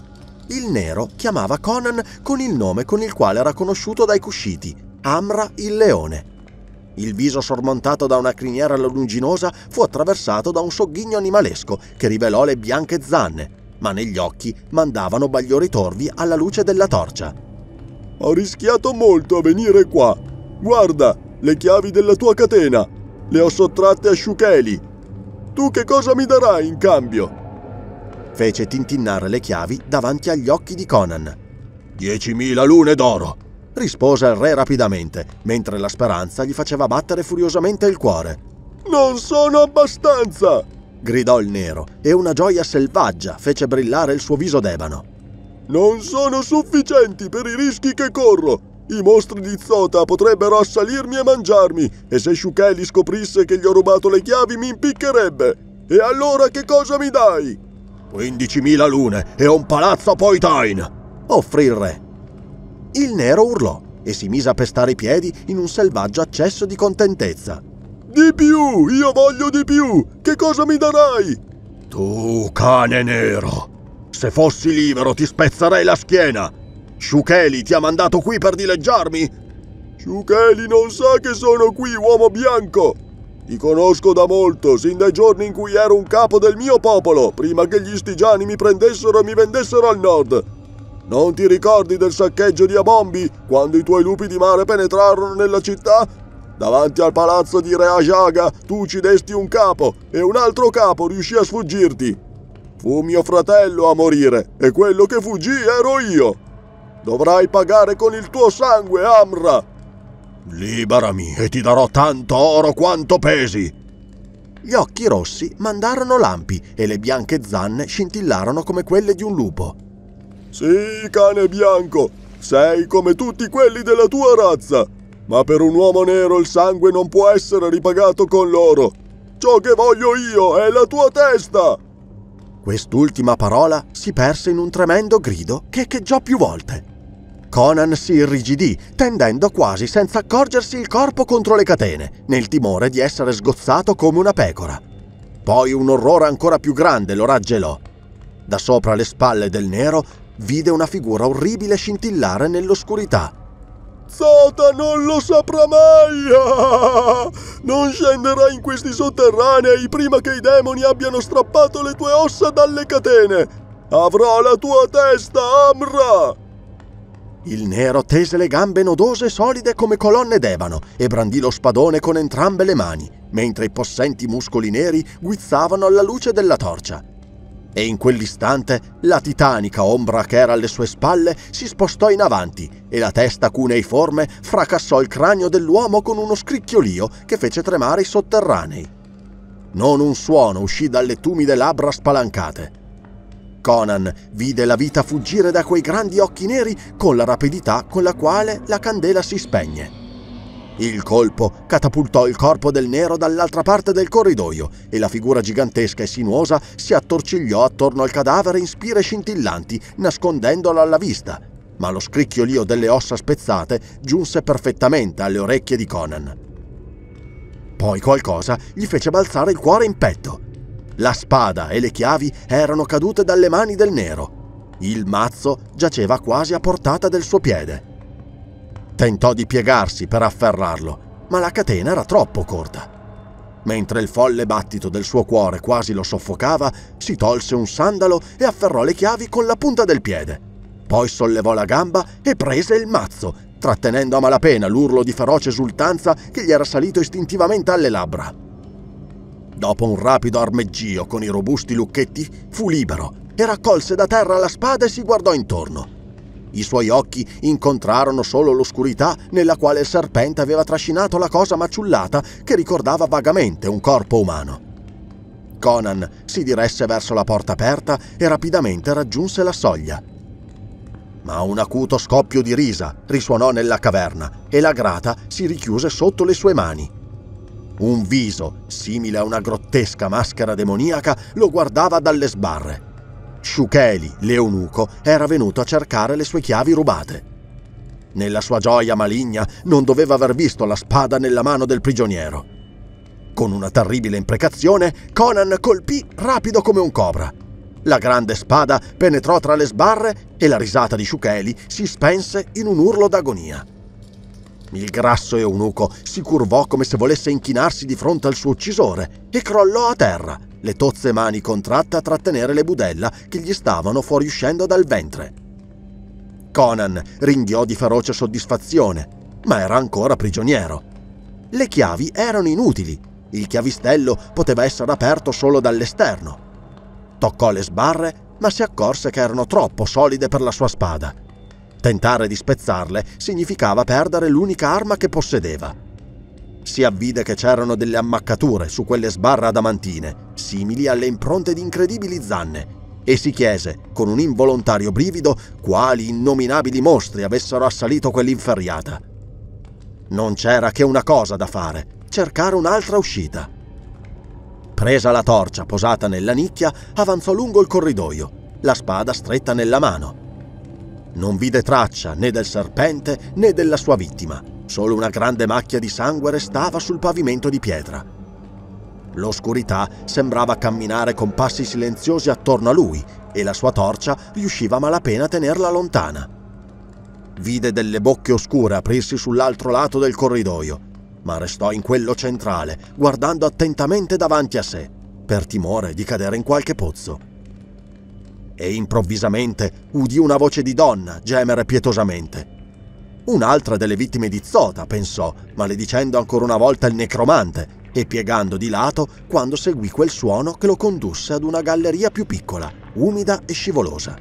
A: Il nero chiamava Conan con il nome con il quale era conosciuto dai Kushiti, Amra il leone. Il viso sormontato da una criniera lunginosa fu attraversato da un sogghigno animalesco che rivelò le bianche zanne, ma negli occhi mandavano bagliori torvi alla luce della torcia.
C: Ho rischiato molto a venire qua. Guarda, le chiavi della tua catena. Le ho sottratte a Shukeli. Tu che cosa mi darai in cambio?
A: Fece tintinnare le chiavi davanti agli occhi di Conan.
C: 10.000 lune d'oro,
A: rispose il re rapidamente, mentre la speranza gli faceva battere furiosamente il cuore.
C: Non sono abbastanza!
A: Gridò il nero, e una gioia selvaggia fece brillare il suo viso d'ebano.
C: Non sono sufficienti per i rischi che corro. I mostri di Zota potrebbero assalirmi e mangiarmi, e se Shukeli scoprisse che gli ho rubato le chiavi mi impiccherebbe. E allora che cosa mi dai?
A: 15.000 lune e un palazzo a Poitain, offrì il re. Il nero urlò e si mise a pestare i piedi in un selvaggio accesso di contentezza.
C: Di più, io voglio di più. Che cosa mi darai?
A: Tu, cane nero, se fossi libero ti spezzerei la schiena. Shukeli ti ha mandato qui per dileggiarmi?
C: Shukeli non sa che sono qui, uomo bianco. Ti conosco da molto, sin dai giorni in cui ero un capo del mio popolo, prima che gli Stygiani mi prendessero e mi vendessero al nord. Non ti ricordi del saccheggio di Abombi, quando i tuoi lupi di mare penetrarono nella città? Davanti al palazzo di Re Ajaga tu uccidesti un capo e un altro capo riuscì a sfuggirti. Fu mio fratello a morire e quello che fuggì ero io. Dovrai pagare con il tuo sangue, Amra.
A: Liberami e ti darò tanto oro quanto pesi. Gli occhi rossi mandarono lampi e le bianche zanne scintillarono come quelle di un lupo.
C: Sì, cane bianco, sei come tutti quelli della tua razza, ma per un uomo nero il sangue non può essere ripagato con l'oro. Ciò che voglio io è la tua testa.
A: Quest'ultima parola si perse in un tremendo grido che echeggiò più volte. Conan si irrigidì, tendendo quasi senza accorgersi il corpo contro le catene, nel timore di essere sgozzato come una pecora. Poi un orrore ancora più grande lo raggelò. Da sopra le spalle del nero vide una figura orribile scintillare nell'oscurità.
C: Zota non lo saprà mai! Non scenderai in questi sotterranei prima che i demoni abbiano strappato le tue ossa dalle catene! Avrò la tua testa, Amra!
A: Il nero tese le gambe nodose e solide come colonne d'ebano e brandì lo spadone con entrambe le mani, mentre i possenti muscoli neri guizzavano alla luce della torcia. E in quell'istante la titanica ombra che era alle sue spalle si spostò in avanti e la testa cuneiforme fracassò il cranio dell'uomo con uno scricchiolio che fece tremare i sotterranei. Non un suono uscì dalle tumide labbra spalancate. Conan vide la vita fuggire da quei grandi occhi neri con la rapidità con la quale la candela si spegne. Il colpo catapultò il corpo del nero dall'altra parte del corridoio e la figura gigantesca e sinuosa si attorcigliò attorno al cadavere in spire scintillanti, nascondendolo alla vista, ma lo scricchiolio delle ossa spezzate giunse perfettamente alle orecchie di Conan. Poi qualcosa gli fece balzare il cuore in petto. La spada e le chiavi erano cadute dalle mani del nero. Il mazzo giaceva quasi a portata del suo piede. Tentò di piegarsi per afferrarlo, ma la catena era troppo corta. Mentre il folle battito del suo cuore quasi lo soffocava, si tolse un sandalo e afferrò le chiavi con la punta del piede. Poi sollevò la gamba e prese il mazzo, trattenendo a malapena l'urlo di feroce esultanza che gli era salito istintivamente alle labbra. Dopo un rapido armeggio con i robusti lucchetti, fu libero e raccolse da terra la spada e si guardò intorno. I suoi occhi incontrarono solo l'oscurità nella quale il serpente aveva trascinato la cosa maciullata che ricordava vagamente un corpo umano. Conan si diresse verso la porta aperta e rapidamente raggiunse la soglia. Ma un acuto scoppio di risa risuonò nella caverna e la grata si richiuse sotto le sue mani. Un viso, simile a una grottesca maschera demoniaca, lo guardava dalle sbarre. Shukeli, l'eunuco, era venuto a cercare le sue chiavi rubate. Nella sua gioia maligna non doveva aver visto la spada nella mano del prigioniero. Con una terribile imprecazione, Conan colpì rapido come un cobra. La grande spada penetrò tra le sbarre e la risata di Shukeli si spense in un urlo d'agonia. Il grasso eunuco si curvò come se volesse inchinarsi di fronte al suo uccisore e crollò a terra, le tozze mani contratte a trattenere le budella che gli stavano fuoriuscendo dal ventre. Conan ringhiò di feroce soddisfazione, ma era ancora prigioniero. Le chiavi erano inutili, il chiavistello poteva essere aperto solo dall'esterno. Toccò le sbarre, ma si accorse che erano troppo solide per la sua spada. Tentare di spezzarle significava perdere l'unica arma che possedeva. Si avvide che c'erano delle ammaccature su quelle sbarre adamantine, simili alle impronte di incredibili zanne, e si chiese, con un involontario brivido, quali innominabili mostri avessero assalito quell'inferriata. Non c'era che una cosa da fare: cercare un'altra uscita. Presa la torcia posata nella nicchia, avanzò lungo il corridoio, la spada stretta nella mano. Non vide traccia né del serpente né della sua vittima, solo una grande macchia di sangue restava sul pavimento di pietra. L'oscurità sembrava camminare con passi silenziosi attorno a lui e la sua torcia riusciva a malapena a tenerla lontana. Vide delle bocche oscure aprirsi sull'altro lato del corridoio, ma restò in quello centrale, guardando attentamente davanti a sé, per timore di cadere in qualche pozzo. E improvvisamente udì una voce di donna gemere pietosamente. Un'altra delle vittime di Zota, pensò, maledicendo ancora una volta il necromante e piegando di lato quando seguì quel suono che lo condusse ad una galleria più piccola, umida e scivolosa.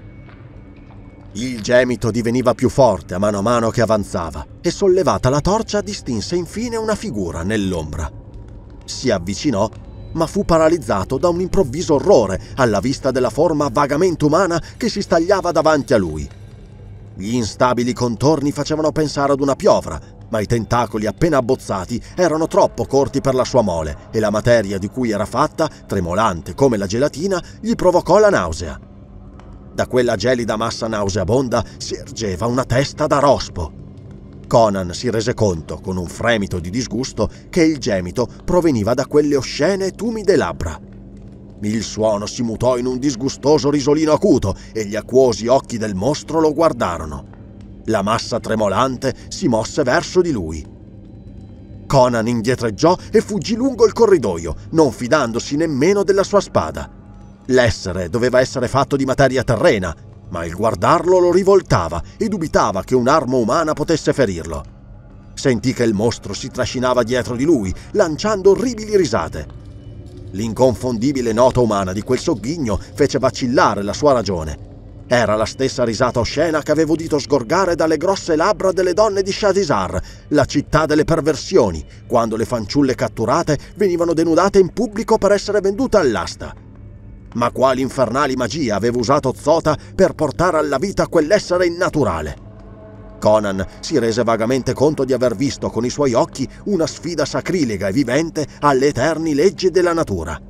A: Il gemito diveniva più forte a mano che avanzava e sollevata la torcia distinse infine una figura nell'ombra. Si avvicinò, ma fu paralizzato da un improvviso orrore alla vista della forma vagamente umana che si stagliava davanti a lui. Gli instabili contorni facevano pensare ad una piovra, ma i tentacoli appena abbozzati erano troppo corti per la sua mole e la materia di cui era fatta, tremolante come la gelatina, gli provocò la nausea. Da quella gelida massa nauseabonda si ergeva una testa da rospo. Conan si rese conto, con un fremito di disgusto, che il gemito proveniva da quelle oscene e tumide labbra. Il suono si mutò in un disgustoso risolino acuto e gli acquosi occhi del mostro lo guardarono. La massa tremolante si mosse verso di lui. Conan indietreggiò e fuggì lungo il corridoio, non fidandosi nemmeno della sua spada. L'essere doveva essere fatto di materia terrena, ma il guardarlo lo rivoltava e dubitava che un'arma umana potesse ferirlo. Sentì che il mostro si trascinava dietro di lui, lanciando orribili risate. L'inconfondibile nota umana di quel sogghigno fece vacillare la sua ragione. Era la stessa risata oscena che avevo udito sgorgare dalle grosse labbra delle donne di Shadisar, la città delle perversioni, quando le fanciulle catturate venivano denudate in pubblico per essere vendute all'asta. Ma quali infernali magie aveva usato Zota per portare alla vita quell'essere innaturale? Conan si rese vagamente conto di aver visto con i suoi occhi una sfida sacrilega e vivente alle eterni leggi della natura.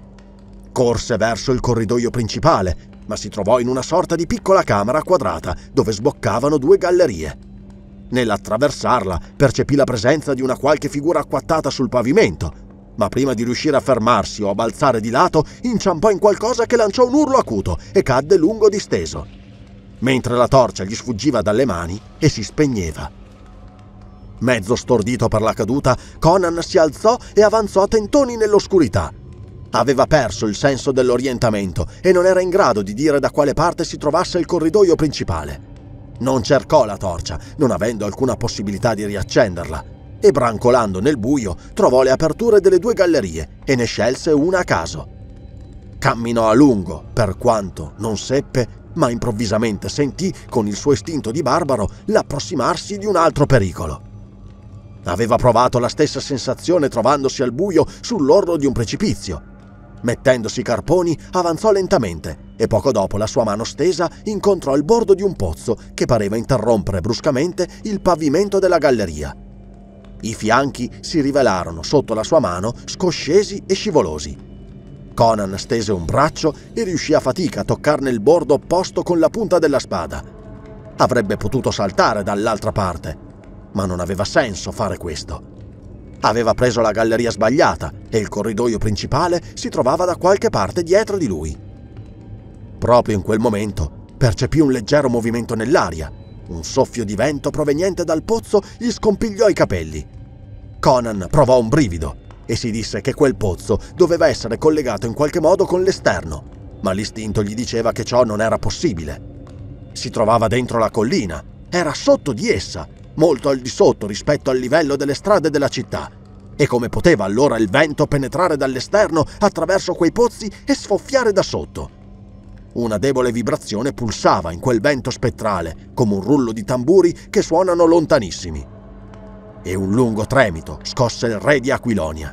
A: Corse verso il corridoio principale, ma si trovò in una sorta di piccola camera quadrata dove sboccavano 2 gallerie. Nell'attraversarla percepì la presenza di una qualche figura acquattata sul pavimento, ma prima di riuscire a fermarsi o a balzare di lato inciampò in qualcosa che lanciò un urlo acuto e cadde lungo disteso, mentre la torcia gli sfuggiva dalle mani e si spegneva. Mezzo stordito per la caduta, Conan si alzò e avanzò a tentoni nell'oscurità. Aveva perso il senso dell'orientamento e non era in grado di dire da quale parte si trovasse il corridoio principale. Non cercò la torcia, non avendo alcuna possibilità di riaccenderla, e brancolando nel buio trovò le aperture delle 2 gallerie e ne scelse una a caso. Camminò a lungo, per quanto non seppe, ma improvvisamente sentì, con il suo istinto di barbaro, l'approssimarsi di un altro pericolo. Aveva provato la stessa sensazione trovandosi al buio sull'orlo di un precipizio. Mettendosi i carponi, avanzò lentamente e poco dopo la sua mano stesa incontrò il bordo di un pozzo che pareva interrompere bruscamente il pavimento della galleria. I fianchi si rivelarono sotto la sua mano scoscesi e scivolosi. Conan stese un braccio e riuscì a fatica a toccarne il bordo opposto con la punta della spada. Avrebbe potuto saltare dall'altra parte, ma non aveva senso fare questo. Aveva preso la galleria sbagliata e il corridoio principale si trovava da qualche parte dietro di lui. Proprio in quel momento percepì un leggero movimento nell'aria. Un soffio di vento proveniente dal pozzo gli scompigliò i capelli. Conan provò un brivido e si disse che quel pozzo doveva essere collegato in qualche modo con l'esterno, ma l'istinto gli diceva che ciò non era possibile. Si trovava dentro la collina, era sotto di essa, molto al di sotto rispetto al livello delle strade della città. E come poteva allora il vento penetrare dall'esterno attraverso quei pozzi e soffiare da sotto? Una debole vibrazione pulsava in quel vento spettrale, come un rullo di tamburi che suonano lontanissimi. E un lungo tremito scosse il re di Aquilonia.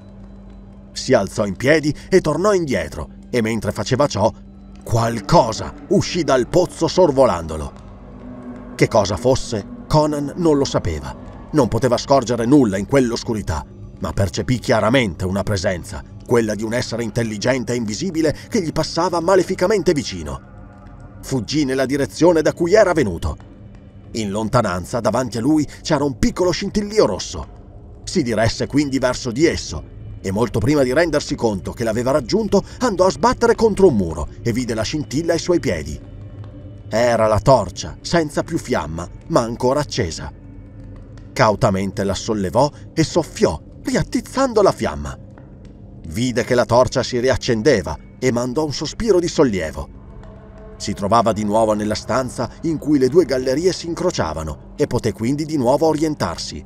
A: Si alzò in piedi e tornò indietro, e mentre faceva ciò, qualcosa uscì dal pozzo sorvolandolo. Che cosa fosse, Conan non lo sapeva. Non poteva scorgere nulla in quell'oscurità, ma percepì chiaramente una presenza, quella di un essere intelligente e invisibile che gli passava maleficamente vicino. Fuggì nella direzione da cui era venuto. In lontananza, davanti a lui, c'era un piccolo scintillio rosso. Si diresse quindi verso di esso, e molto prima di rendersi conto che l'aveva raggiunto, andò a sbattere contro un muro e vide la scintilla ai suoi piedi. Era la torcia, senza più fiamma, ma ancora accesa. Cautamente la sollevò e soffiò, riattizzando la fiamma. Vide che la torcia si riaccendeva e mandò un sospiro di sollievo. Si trovava di nuovo nella stanza in cui le 2 gallerie si incrociavano e poté quindi di nuovo orientarsi.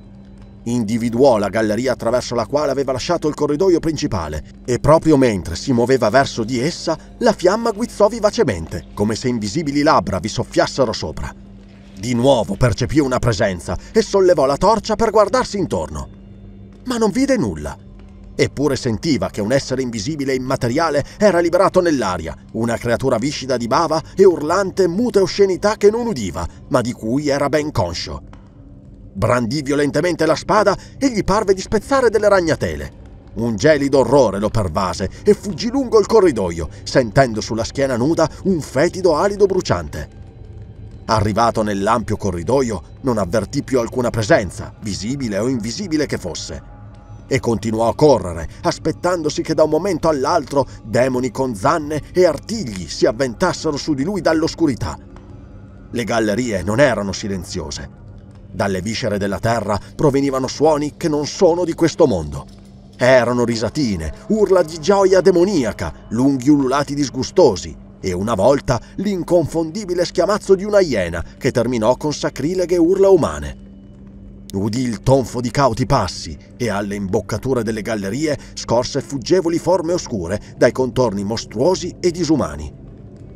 A: Individuò la galleria attraverso la quale aveva lasciato il corridoio principale e proprio mentre si muoveva verso di essa, la fiamma guizzò vivacemente, come se invisibili labbra vi soffiassero sopra. Di nuovo percepì una presenza e sollevò la torcia per guardarsi intorno. Ma non vide nulla. Eppure sentiva che un essere invisibile e immateriale era liberato nell'aria, una creatura viscida di bava e urlante mute oscenità che non udiva, ma di cui era ben conscio. Brandì violentemente la spada e gli parve di spezzare delle ragnatele. Un gelido orrore lo pervase e fuggì lungo il corridoio, sentendo sulla schiena nuda un fetido alido bruciante. Arrivato nell'ampio corridoio, non avvertì più alcuna presenza, visibile o invisibile che fosse, e continuò a correre, aspettandosi che da un momento all'altro demoni con zanne e artigli si avventassero su di lui dall'oscurità. Le gallerie non erano silenziose. Dalle viscere della terra provenivano suoni che non sono di questo mondo. Erano risatine, urla di gioia demoniaca, lunghi ululati disgustosi e una volta l'inconfondibile schiamazzo di una iena che terminò con sacrileghe urla umane. Udì il tonfo di cauti passi e alle imboccature delle gallerie scorse fuggevoli forme oscure dai contorni mostruosi e disumani.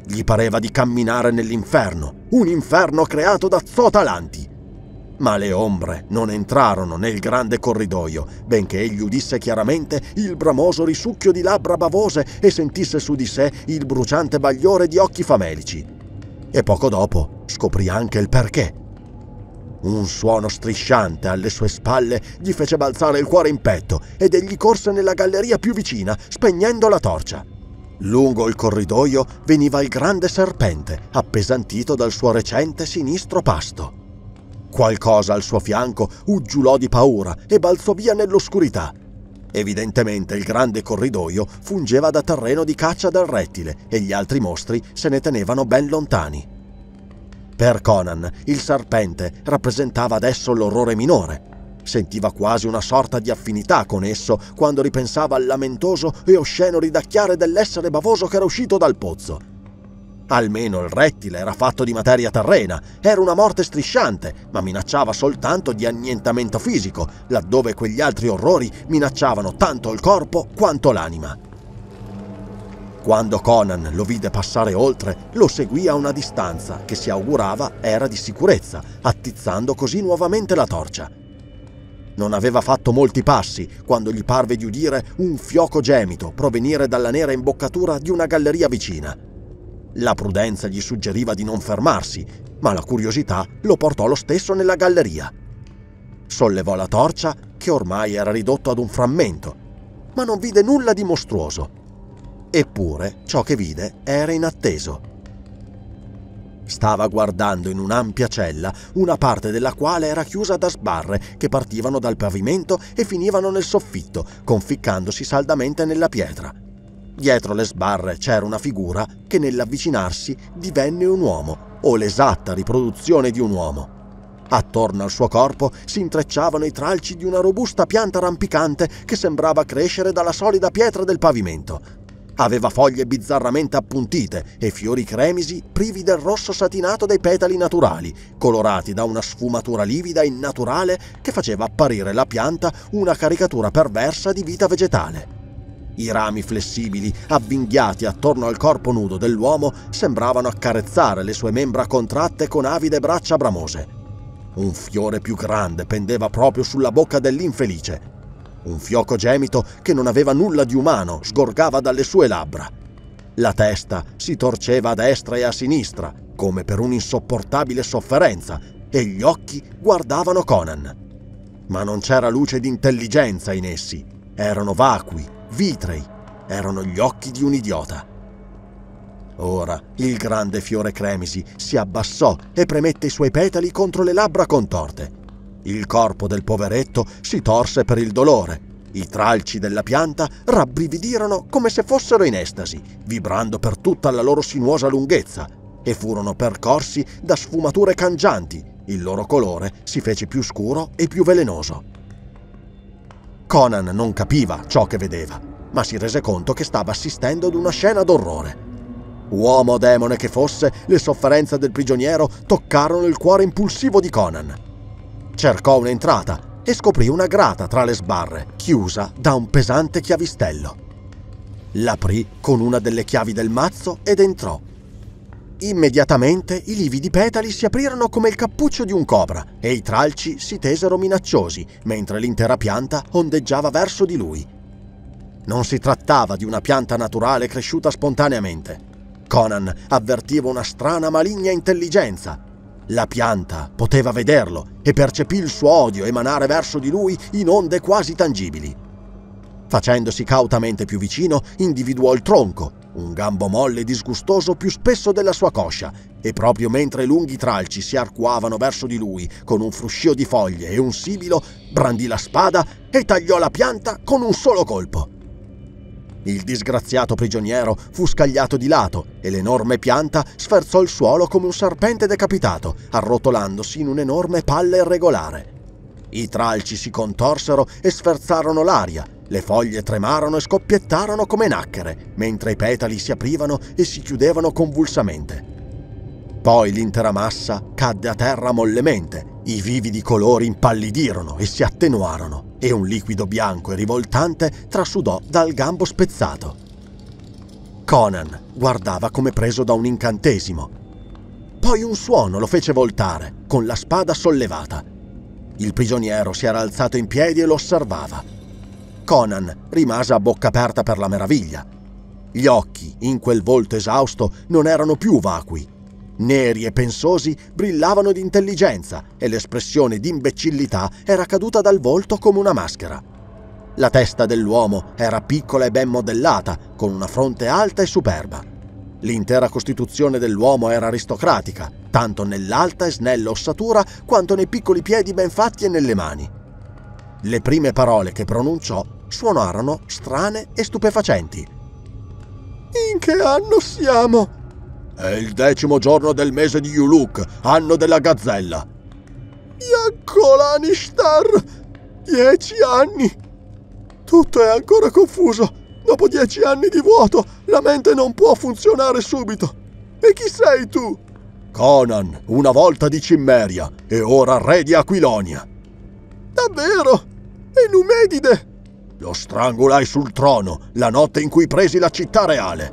A: Gli pareva di camminare nell'inferno, un inferno creato da Xotalanti. Ma le ombre non entrarono nel grande corridoio, benché egli udisse chiaramente il bramoso risucchio di labbra bavose e sentisse su di sé il bruciante bagliore di occhi famelici. E poco dopo scoprì anche il perché. Un suono strisciante alle sue spalle gli fece balzare il cuore in petto ed egli corse nella galleria più vicina, spegnendo la torcia. Lungo il corridoio veniva il grande serpente, appesantito dal suo recente sinistro pasto. Qualcosa al suo fianco uggiulò di paura e balzò via nell'oscurità. Evidentemente il grande corridoio fungeva da terreno di caccia del rettile e gli altri mostri se ne tenevano ben lontani. Per Conan il serpente rappresentava adesso l'orrore minore. Sentiva quasi una sorta di affinità con esso quando ripensava al lamentoso e osceno ridacchiare dell'essere bavoso che era uscito dal pozzo. Almeno il rettile era fatto di materia terrena, era una morte strisciante, ma minacciava soltanto di annientamento fisico, laddove quegli altri orrori minacciavano tanto il corpo quanto l'anima. Quando Conan lo vide passare oltre, lo seguì a una distanza che si augurava era di sicurezza, attizzando così nuovamente la torcia. Non aveva fatto molti passi quando gli parve di udire un fioco gemito provenire dalla nera imboccatura di una galleria vicina. La prudenza gli suggeriva di non fermarsi, ma la curiosità lo portò lo stesso nella galleria. Sollevò la torcia, che ormai era ridotto ad un frammento, ma non vide nulla di mostruoso. Eppure ciò che vide era inatteso. Stava guardando in un'ampia cella, una parte della quale era chiusa da sbarre che partivano dal pavimento e finivano nel soffitto, conficcandosi saldamente nella pietra. Dietro le sbarre c'era una figura che nell'avvicinarsi divenne un uomo, o l'esatta riproduzione di un uomo. Attorno al suo corpo si intrecciavano i tralci di una robusta pianta rampicante che sembrava crescere dalla solida pietra del pavimento. Aveva foglie bizzarramente appuntite e fiori cremisi privi del rosso satinato dei petali naturali, colorati da una sfumatura livida e innaturale che faceva apparire la pianta una caricatura perversa di vita vegetale. I rami flessibili, avvinghiati attorno al corpo nudo dell'uomo, sembravano accarezzare le sue membra contratte con avide braccia bramose. Un fiore più grande pendeva proprio sulla bocca dell'infelice. Un fioco gemito che non aveva nulla di umano sgorgava dalle sue labbra. La testa si torceva a destra e a sinistra, come per un'insopportabile sofferenza, e gli occhi guardavano Conan. Ma non c'era luce di intelligenza in essi. Erano vacui, vitrei, erano gli occhi di un idiota. Ora il grande fiore cremisi si abbassò e premette i suoi petali contro le labbra contorte. Il corpo del poveretto si torse per il dolore. I tralci della pianta rabbrividirono come se fossero in estasi, vibrando per tutta la loro sinuosa lunghezza, e furono percorsi da sfumature cangianti. Il loro colore si fece più scuro e più velenoso. Conan non capiva ciò che vedeva, ma si rese conto che stava assistendo ad una scena d'orrore. Uomo o demone che fosse, le sofferenze del prigioniero toccarono il cuore impulsivo di Conan. Cercò un'entrata e scoprì una grata tra le sbarre, chiusa da un pesante chiavistello. L'aprì con una delle chiavi del mazzo ed entrò. Immediatamente i lividi petali si aprirono come il cappuccio di un cobra e i tralci si tesero minacciosi, mentre l'intera pianta ondeggiava verso di lui. Non si trattava di una pianta naturale cresciuta spontaneamente. Conan avvertiva una strana maligna intelligenza. La pianta poteva vederlo e percepì il suo odio emanare verso di lui in onde quasi tangibili. Facendosi cautamente più vicino, individuò il tronco, un gambo molle e disgustoso più spesso della sua coscia, e proprio mentre lunghi tralci si arcuavano verso di lui con un fruscio di foglie e un sibilo, brandì la spada e tagliò la pianta con un solo colpo. Il disgraziato prigioniero fu scagliato di lato e l'enorme pianta sferzò il suolo come un serpente decapitato, arrotolandosi in un'enorme palla irregolare. I tralci si contorsero e sferzarono l'aria, le foglie tremarono e scoppiettarono come nacchere, mentre i petali si aprivano e si chiudevano convulsamente. Poi l'intera massa cadde a terra mollemente, i vividi colori impallidirono e si attenuarono, e un liquido bianco e rivoltante trasudò dal gambo spezzato. Conan guardava come preso da un incantesimo. Poi un suono lo fece voltare, con la spada sollevata. Il prigioniero si era alzato in piedi e lo osservava. Conan rimase a bocca aperta per la meraviglia. Gli occhi, in quel volto esausto, non erano più vacui. Neri e pensosi brillavano di intelligenza e l'espressione di imbecillità era caduta dal volto come una maschera. La testa dell'uomo era piccola e ben modellata, con una fronte alta e superba. L'intera costituzione dell'uomo era aristocratica, tanto nell'alta e snella ossatura quanto nei piccoli piedi ben fatti e nelle mani. Le prime parole che pronunciò suonarono strane e stupefacenti. «In che anno siamo?»
C: «È il 10° giorno del mese di Yuluk, anno della gazzella».
D: «Yakkolan Ishtar! 10 anni!» Tutto è ancora confuso. Dopo 10 anni di vuoto, la mente non può funzionare subito. E chi sei tu?
C: Conan, una volta di Cimmeria e ora re di Aquilonia.
D: Davvero? E Numedide?
C: Lo strangolai sul trono la notte in cui presi la città reale.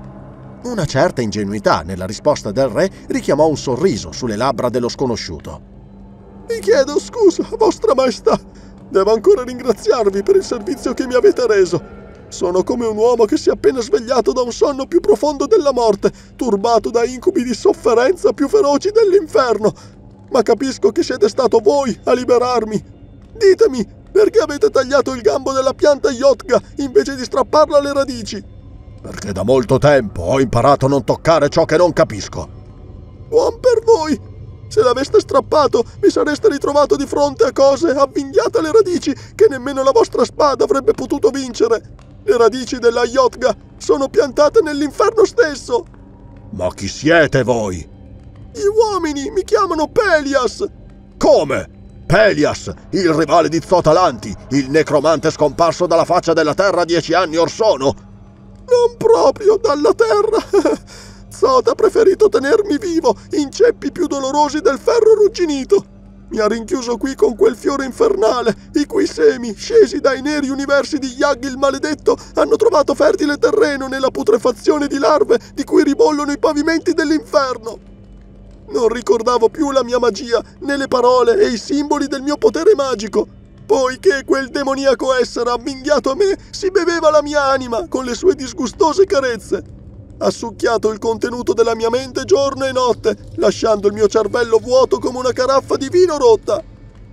A: Una certa ingenuità nella risposta del re richiamò un sorriso sulle labbra dello sconosciuto.
D: Vi chiedo scusa, vostra maestà. Devo ancora ringraziarvi per il servizio che mi avete reso. Sono come un uomo che si è appena svegliato da un sonno più profondo della morte, turbato da incubi di sofferenza più feroci dell'inferno. Ma capisco che siete stato voi a liberarmi. Ditemi, perché avete tagliato il gambo della pianta Yotga invece di strapparla alle radici?
C: Perché da molto tempo ho imparato a non toccare ciò che non capisco.
D: Buon per voi! Se l'aveste strappato, vi sareste ritrovato di fronte a cose avvinghiate alle radici che nemmeno la vostra spada avrebbe potuto vincere. Le radici della Yotga sono piantate nell'inferno stesso.
C: Ma chi siete voi?
D: Gli uomini mi chiamano Pelias.
C: Come? Pelias, il rivale di Xotalanti, il necromante scomparso dalla faccia della terra 10 anni or sono?
D: Non proprio dalla terra. Xota ha preferito tenermi vivo in ceppi più dolorosi del ferro arrugginito. Mi ha rinchiuso qui con quel fiore infernale, i cui semi, scesi dai neri universi di Yag il maledetto, hanno trovato fertile terreno nella putrefazione di larve di cui ribollono i pavimenti dell'inferno. Non ricordavo più la mia magia, né le parole e i simboli del mio potere magico, poiché quel demoniaco essere avvinghiato a me si beveva la mia anima con le sue disgustose carezze. Ha succhiato il contenuto della mia mente giorno e notte, lasciando il mio cervello vuoto come una caraffa di vino rotta.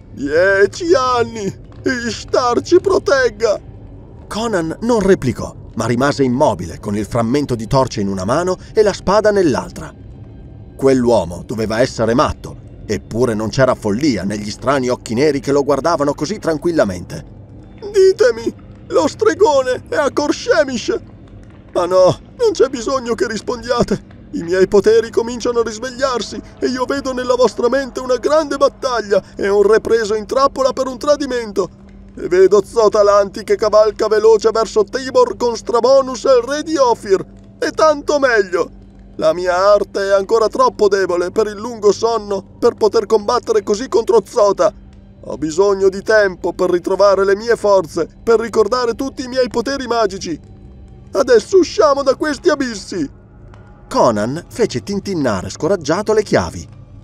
D: 10 anni! Ishtar ci protegga!
A: Conan non replicò, ma rimase immobile con il frammento di torcia in una mano e la spada nell'altra. Quell'uomo doveva essere matto, eppure non c'era follia negli strani occhi neri che lo guardavano così tranquillamente.
D: Ditemi, lo stregone è a Korshemish! Ma no, non c'è bisogno che rispondiate. I miei poteri cominciano a risvegliarsi e io vedo nella vostra mente una grande battaglia e un re preso in trappola per un tradimento. E vedo Xotalanti che cavalca veloce verso Tibor con Stramonius e il re di Ophir. E tanto meglio. La mia arte è ancora troppo debole per il lungo sonno per poter combattere così contro Xota. Ho bisogno di tempo per ritrovare le mie forze, per ricordare tutti i miei poteri magici. Adesso usciamo da questi abissi!
A: Conan fece tintinnare scoraggiato le chiavi.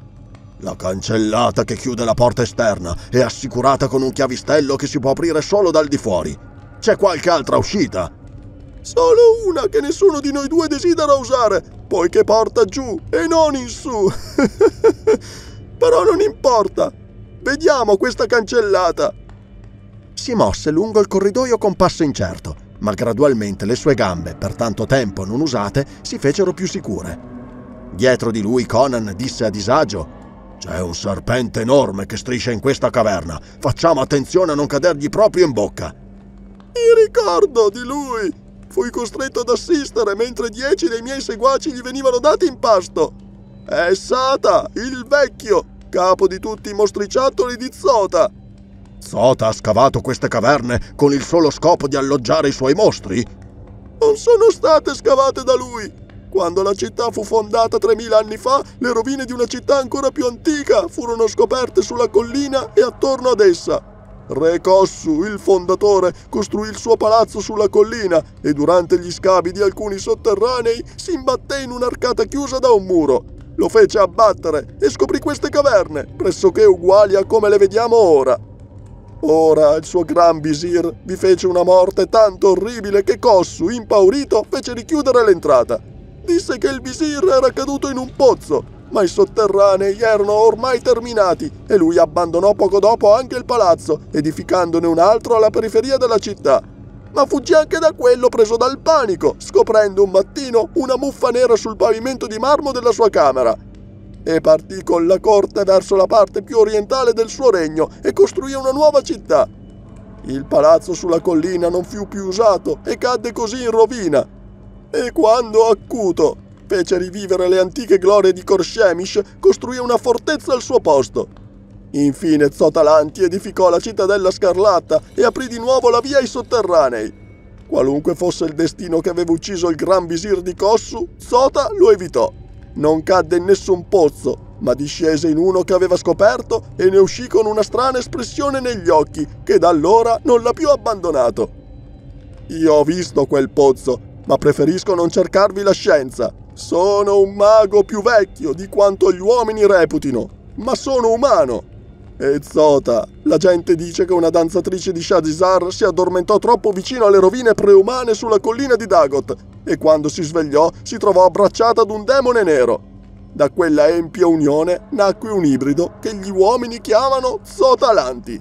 C: La cancellata che chiude la porta esterna è assicurata con un chiavistello che si può aprire solo dal di fuori. C'è qualche altra uscita?
D: Solo una che nessuno di noi due desidera usare, poiché porta giù e non in su. Però non importa. Vediamo questa cancellata.
A: Si mosse lungo il corridoio con passo incerto, ma gradualmente le sue gambe, per tanto tempo non usate, si fecero più sicure. Dietro di lui Conan disse a disagio:
C: «C'è un serpente enorme che striscia in questa caverna. Facciamo attenzione a non cadergli proprio in bocca».
D: Mi ricordo di lui. Fui costretto ad assistere mentre 10 dei miei seguaci gli venivano dati in pasto. È Sata, il vecchio, capo di tutti i mostriciattoli di Xota.
C: Xota ha scavato queste caverne con il solo scopo di alloggiare i suoi mostri?
D: Non sono state scavate da lui. Quando la città fu fondata 3000 anni fa, le rovine di una città ancora più antica furono scoperte sulla collina e attorno ad essa.
C: Re Kossu, il fondatore, costruì il suo palazzo sulla collina e durante gli scavi di alcuni sotterranei si imbatté in un'arcata chiusa da un muro. Lo fece abbattere e scoprì queste caverne, pressoché uguali a come le vediamo ora. Ora il suo gran visir vi fece una morte tanto orribile che Kossu, impaurito, fece richiudere l'entrata. Disse che il visir era caduto in un pozzo, ma i sotterranei erano ormai terminati e lui abbandonò poco dopo anche il palazzo, edificandone un altro alla periferia della città. Ma fuggì anche da quello preso dal panico, scoprendo un mattino una muffa nera sul pavimento di marmo della sua camera. E partì con la corte verso la parte più orientale del suo regno e costruì una nuova città. Il palazzo sulla collina non fu più usato e cadde così in rovina. E quando Akuto fece rivivere le antiche glorie di Korshemish, costruì una fortezza al suo posto. Infine Xotalanti edificò la cittadella scarlatta e aprì di nuovo la via ai sotterranei. Qualunque fosse il destino che aveva ucciso il gran visir di Kossu, Xota lo evitò. Non cadde in nessun pozzo, ma discese in uno che aveva scoperto e ne uscì con una strana espressione negli occhi che da allora non l'ha più abbandonato. Io ho visto quel pozzo, ma preferisco non cercarvi la scienza. Sono un mago più vecchio di quanto gli uomini reputino, ma sono umano. E Xota, la gente dice che una danzatrice di Shadizar si addormentò troppo vicino alle rovine preumane sulla collina di Dagot e quando si svegliò si trovò abbracciata ad un demone nero. Da quella empia unione nacque un ibrido che gli uomini chiamano Xotalanti.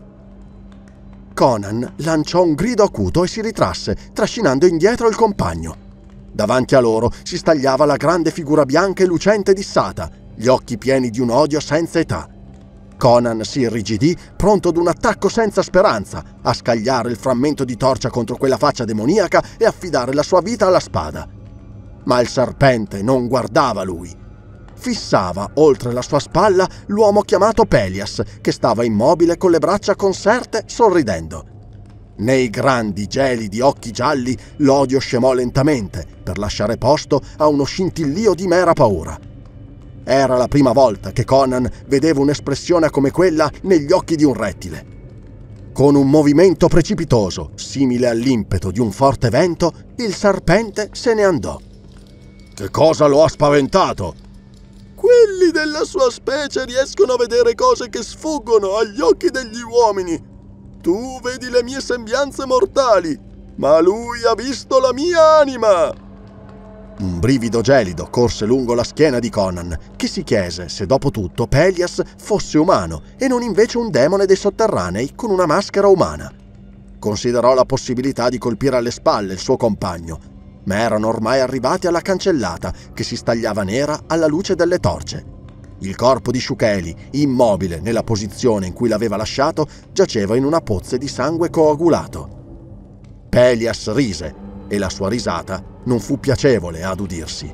A: Conan lanciò un grido acuto e si ritrasse, trascinando indietro il compagno. Davanti a loro si stagliava la grande figura bianca e lucente di Sata, gli occhi pieni di un odio senza età. Conan si irrigidì, pronto ad un attacco senza speranza, a scagliare il frammento di torcia contro quella faccia demoniaca e affidare la sua vita alla spada. Ma il serpente non guardava lui. Fissava, oltre la sua spalla, l'uomo chiamato Pelias, che stava immobile con le braccia conserte, sorridendo. Nei grandi, gelidi occhi gialli l'odio scemò lentamente per lasciare posto a uno scintillio di mera paura. Era la prima volta che Conan vedeva un'espressione come quella negli occhi di un rettile. Con un movimento precipitoso, simile all'impeto di un forte vento, il serpente se ne andò.
B: Che cosa lo ha spaventato?
C: Quelli della sua specie riescono a vedere cose che sfuggono agli occhi degli uomini. Tu vedi le mie sembianze mortali, ma lui ha visto la mia anima.
A: Un brivido gelido corse lungo la schiena di Conan, che si chiese se dopo tutto Pelias fosse umano e non invece un demone dei sotterranei con una maschera umana. Considerò la possibilità di colpire alle spalle il suo compagno, ma erano ormai arrivati alla cancellata che si stagliava nera alla luce delle torce. Il corpo di Shukeli, immobile nella posizione in cui l'aveva lasciato, giaceva in una pozza di sangue coagulato. Pelias rise e la sua risata non fu piacevole ad udirsi.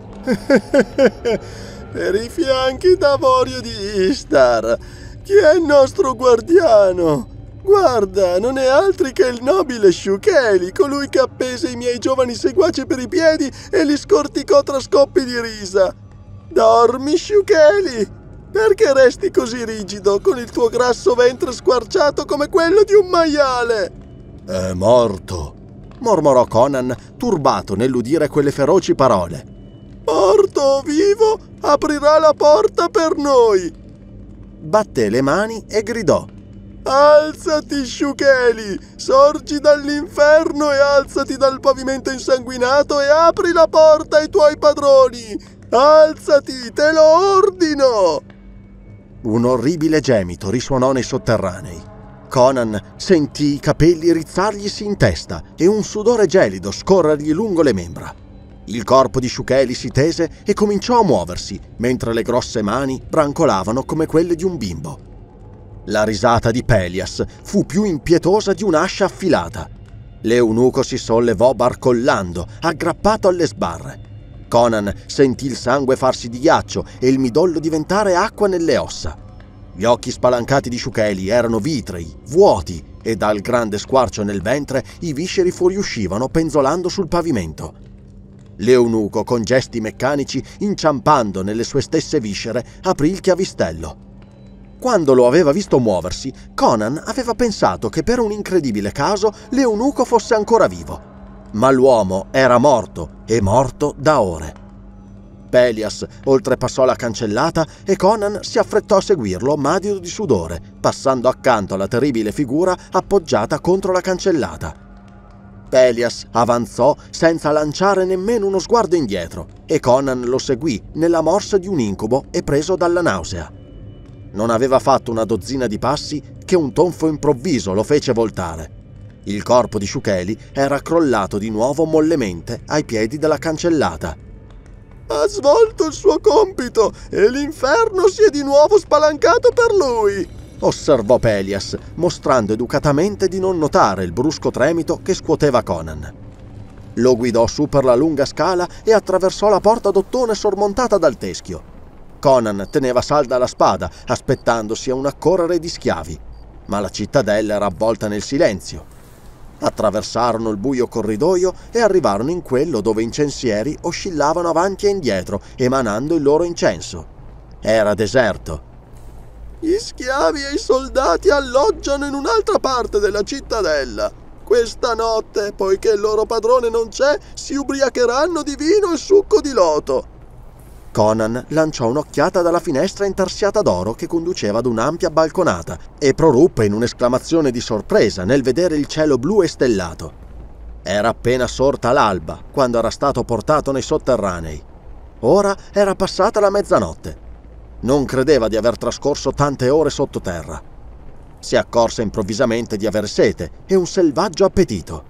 C: Per i fianchi d'avorio di Ishtar, chi è il nostro guardiano? Guarda, non è altri che il nobile Shukeli, colui che appese i miei giovani seguaci per i piedi e li scorticò tra scoppi di risa. Dormi, Shukeli! Perché resti così rigido, con il tuo grasso ventre squarciato come quello di un maiale?
A: È morto, mormorò Conan, turbato nell'udire quelle feroci parole.
C: Morto o vivo, aprirà la porta per noi!
A: Batté le mani e gridò.
C: Alzati, Shukeli! Sorgi dall'inferno e alzati dal pavimento insanguinato e apri la porta ai tuoi padroni! Alzati, te lo ordino!
A: Un orribile gemito risuonò nei sotterranei. Conan sentì i capelli rizzarglisi in testa e un sudore gelido scorrergli lungo le membra. Il corpo di Shukeli si tese e cominciò a muoversi, mentre le grosse mani brancolavano come quelle di un bimbo. La risata di Pelias fu più impietosa di un'ascia affilata. L'eunuco si sollevò barcollando, aggrappato alle sbarre. Conan sentì il sangue farsi di ghiaccio e il midollo diventare acqua nelle ossa. Gli occhi spalancati di Shukeli erano vitrei, vuoti, e dal grande squarcio nel ventre i visceri fuoriuscivano penzolando sul pavimento. L'eunuco, con gesti meccanici, inciampando nelle sue stesse viscere, aprì il chiavistello. Quando lo aveva visto muoversi, Conan aveva pensato che per un incredibile caso l'eunuco fosse ancora vivo. Ma l'uomo era morto, e morto da ore. Pelias oltrepassò la cancellata e Conan si affrettò a seguirlo, madido di sudore, passando accanto alla terribile figura appoggiata contro la cancellata. Pelias avanzò senza lanciare nemmeno uno sguardo indietro e Conan lo seguì nella morsa di un incubo e preso dalla nausea. Non aveva fatto una dozzina di passi che un tonfo improvviso lo fece voltare. Il corpo di Shukeli era crollato di nuovo mollemente ai piedi della cancellata.
D: Ha svolto il suo compito e l'inferno si è di nuovo spalancato per lui,
A: osservò Pelias, mostrando educatamente di non notare il brusco tremito che scuoteva Conan. Lo guidò su per la lunga scala e attraversò la porta d'ottone sormontata dal teschio. Conan teneva salda la spada, aspettandosi a un accorrere di schiavi, ma la cittadella era avvolta nel silenzio. Attraversarono il buio corridoio e arrivarono in quello dove incensieri oscillavano avanti e indietro, emanando il loro incenso. Era deserto.
D: Gli schiavi e i soldati alloggiano in un'altra parte della cittadella. Questa notte, poiché il loro padrone non c'è, si ubriacheranno di vino e succo di loto.
A: Conan lanciò un'occhiata dalla finestra intarsiata d'oro che conduceva ad un'ampia balconata e proruppe in un'esclamazione di sorpresa nel vedere il cielo blu e stellato. Era appena sorta l'alba quando era stato portato nei sotterranei. Ora era passata la mezzanotte. Non credeva di aver trascorso tante ore sottoterra. Si accorse improvvisamente di aver sete e un selvaggio appetito.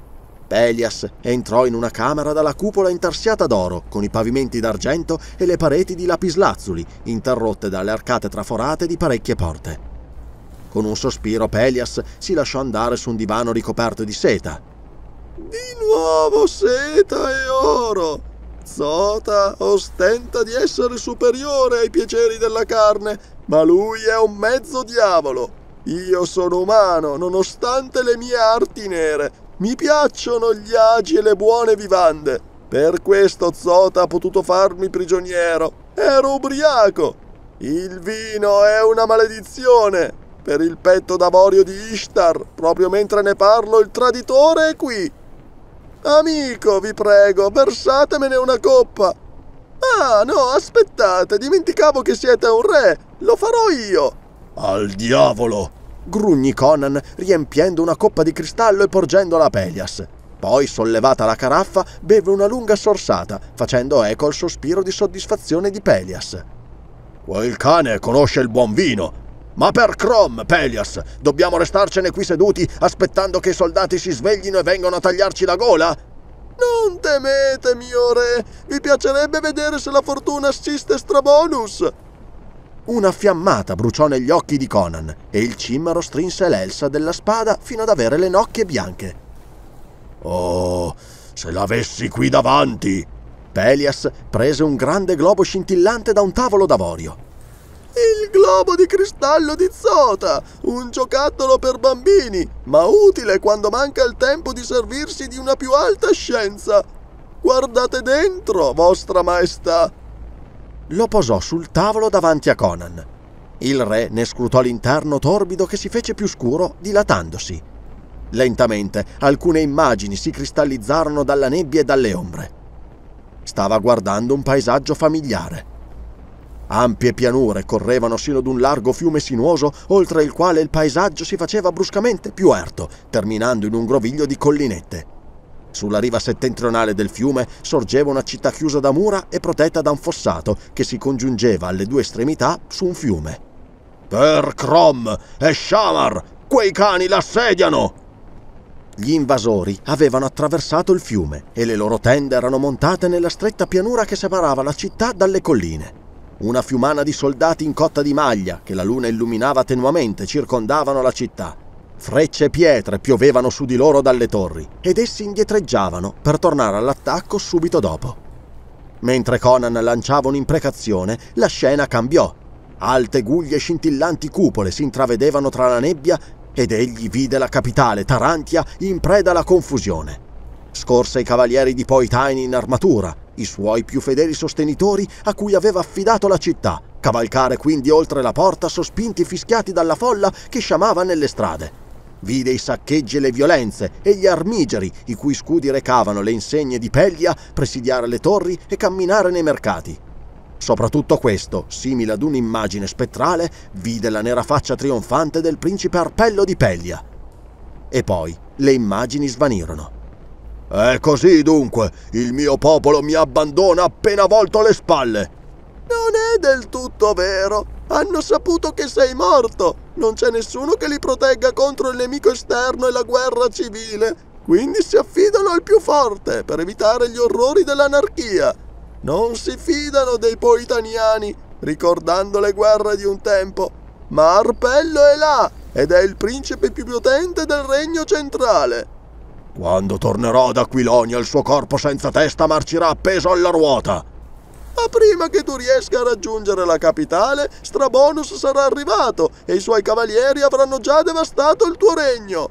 A: Pelias entrò in una camera dalla cupola intarsiata d'oro, con i pavimenti d'argento e le pareti di lapislazzuli, interrotte dalle arcate traforate di parecchie porte. Con un sospiro Pelias si lasciò andare su un divano ricoperto di seta.
D: Di nuovo seta e oro! Zota ostenta di essere superiore ai piaceri della carne, ma lui è un mezzo diavolo. Io sono umano, nonostante le mie arti nere. Mi piacciono gli agi e le buone vivande. Per questo Zota ha potuto farmi prigioniero. Ero ubriaco. Il vino è una maledizione. Per il petto d'avorio di Ishtar, proprio mentre ne parlo, il traditore è qui. Amico, vi prego, versatemene una coppa. Ah, no, aspettate, dimenticavo che siete un re. Lo farò io.
C: Al diavolo!
A: Grugnì Conan, riempiendo una coppa di cristallo e porgendola a Pelias. Poi, sollevata la caraffa, beve una lunga sorsata, facendo eco al sospiro di soddisfazione di Pelias.
C: Quel cane conosce il buon vino. Ma per Crom, Pelias, dobbiamo restarcene qui seduti aspettando che i soldati si sveglino e vengano a tagliarci la gola?
D: Non temete, mio re. Vi piacerebbe vedere se la fortuna assiste Strabonus?
A: Una fiammata bruciò negli occhi di Conan e il cimmero strinse l'elsa della spada fino ad avere le nocche bianche.
C: Oh, se l'avessi qui davanti!
A: Pelias prese un grande globo scintillante da un tavolo d'avorio.
D: Il globo di cristallo di Zota! Un giocattolo per bambini, ma utile quando manca il tempo di servirsi di una più alta scienza. Guardate dentro, vostra maestà!
A: Lo posò sul tavolo davanti a Conan. Il re ne scrutò l'interno torbido che si fece più scuro, dilatandosi. Lentamente alcune immagini si cristallizzarono dalla nebbia e dalle ombre. Stava guardando un paesaggio familiare. Ampie pianure correvano sino ad un largo fiume sinuoso, oltre il quale il paesaggio si faceva bruscamente più erto, terminando in un groviglio di collinette. Sulla riva settentrionale del fiume sorgeva una città chiusa da mura e protetta da un fossato che si congiungeva alle due estremità su un fiume.
C: Per Crom e Shamar, quei cani l'assediano!
A: Gli invasori avevano attraversato il fiume e le loro tende erano montate nella stretta pianura che separava la città dalle colline. Una fiumana di soldati in cotta di maglia, che la luna illuminava tenuamente, circondavano la città. Frecce e pietre piovevano su di loro dalle torri, ed essi indietreggiavano per tornare all'attacco subito dopo. Mentre Conan lanciava un'imprecazione, la scena cambiò. Alte guglie e scintillanti cupole si intravedevano tra la nebbia ed egli vide la capitale, Tarantia, in preda alla confusione. Scorse i cavalieri di Poitaini in armatura, i suoi più fedeli sostenitori a cui aveva affidato la città, cavalcare quindi oltre la porta sospinti e fischiati dalla folla che sciamava nelle strade. Vide i saccheggi e le violenze e gli armigeri, i cui scudi recavano le insegne di Peglia, presidiare le torri e camminare nei mercati. Soprattutto questo, simile ad un'immagine spettrale, vide la nera faccia trionfante del principe Arpello di Peglia. E poi le immagini svanirono.
C: È così dunque, il mio popolo mi abbandona appena volto le spalle.
D: Non è del tutto vero. Hanno saputo che sei morto. Non c'è nessuno che li protegga contro il nemico esterno e la guerra civile. Quindi si affidano al più forte per evitare gli orrori dell'anarchia. Non si fidano dei poitaniani, ricordando le guerre di un tempo. Ma Arpello è là ed è il principe più potente del regno centrale.
C: Quando tornerò ad Aquilonia, il suo corpo senza testa marcirà appeso alla ruota.
D: Ma prima che tu riesca a raggiungere la capitale, Strabonus sarà arrivato e i suoi cavalieri avranno già devastato il tuo regno.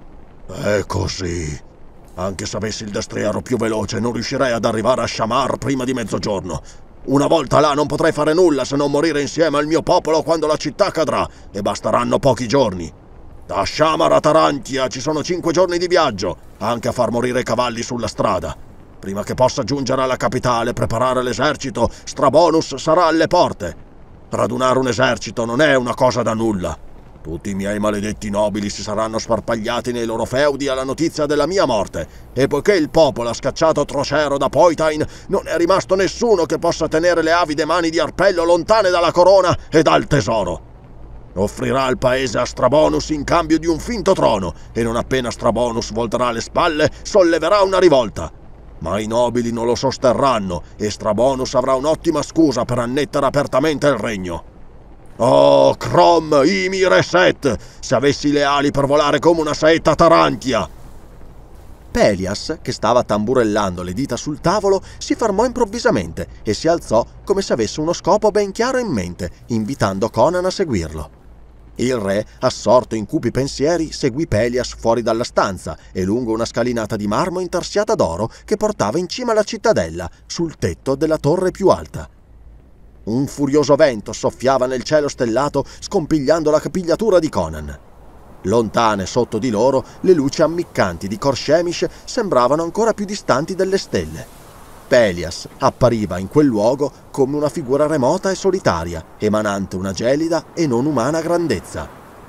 C: È così. Anche se avessi il destriero più veloce, non riuscirei ad arrivare a Shamar prima di mezzogiorno. Una volta là non potrei fare nulla se non morire insieme al mio popolo quando la città cadrà, e basteranno pochi giorni. Da Shamar a Tarantia ci sono 5 giorni di viaggio, anche a far morire i cavalli sulla strada. Prima che possa giungere alla capitale e preparare l'esercito, Strabonus sarà alle porte. Radunare un esercito non è una cosa da nulla. Tutti i miei maledetti nobili si saranno sparpagliati nei loro feudi alla notizia della mia morte, e poiché il popolo ha scacciato Trocero da Poitain, non è rimasto nessuno che possa tenere le avide mani di Arpello lontane dalla corona e dal tesoro. Offrirà il paese a Strabonus in cambio di un finto trono, e non appena Strabonus volterà le spalle, solleverà una rivolta. Ma i nobili non lo sosterranno e Strabonus avrà un'ottima scusa per annettere apertamente il regno. Oh, Crom, Ymir e Set, se avessi le ali per volare come una saetta a Tarantia!
A: Pelias, che stava tamburellando le dita sul tavolo, si fermò improvvisamente e si alzò come se avesse uno scopo ben chiaro in mente, invitando Conan a seguirlo. Il re, assorto in cupi pensieri, seguì Pelias fuori dalla stanza e lungo una scalinata di marmo intarsiata d'oro che portava in cima alla cittadella, sul tetto della torre più alta. Un furioso vento soffiava nel cielo stellato, scompigliando la capigliatura di Conan. Lontane sotto di loro, le luci ammiccanti di Kor Shemish sembravano ancora più distanti delle stelle. Pelias appariva in quel luogo come una figura remota e solitaria, emanante una gelida e non umana grandezza.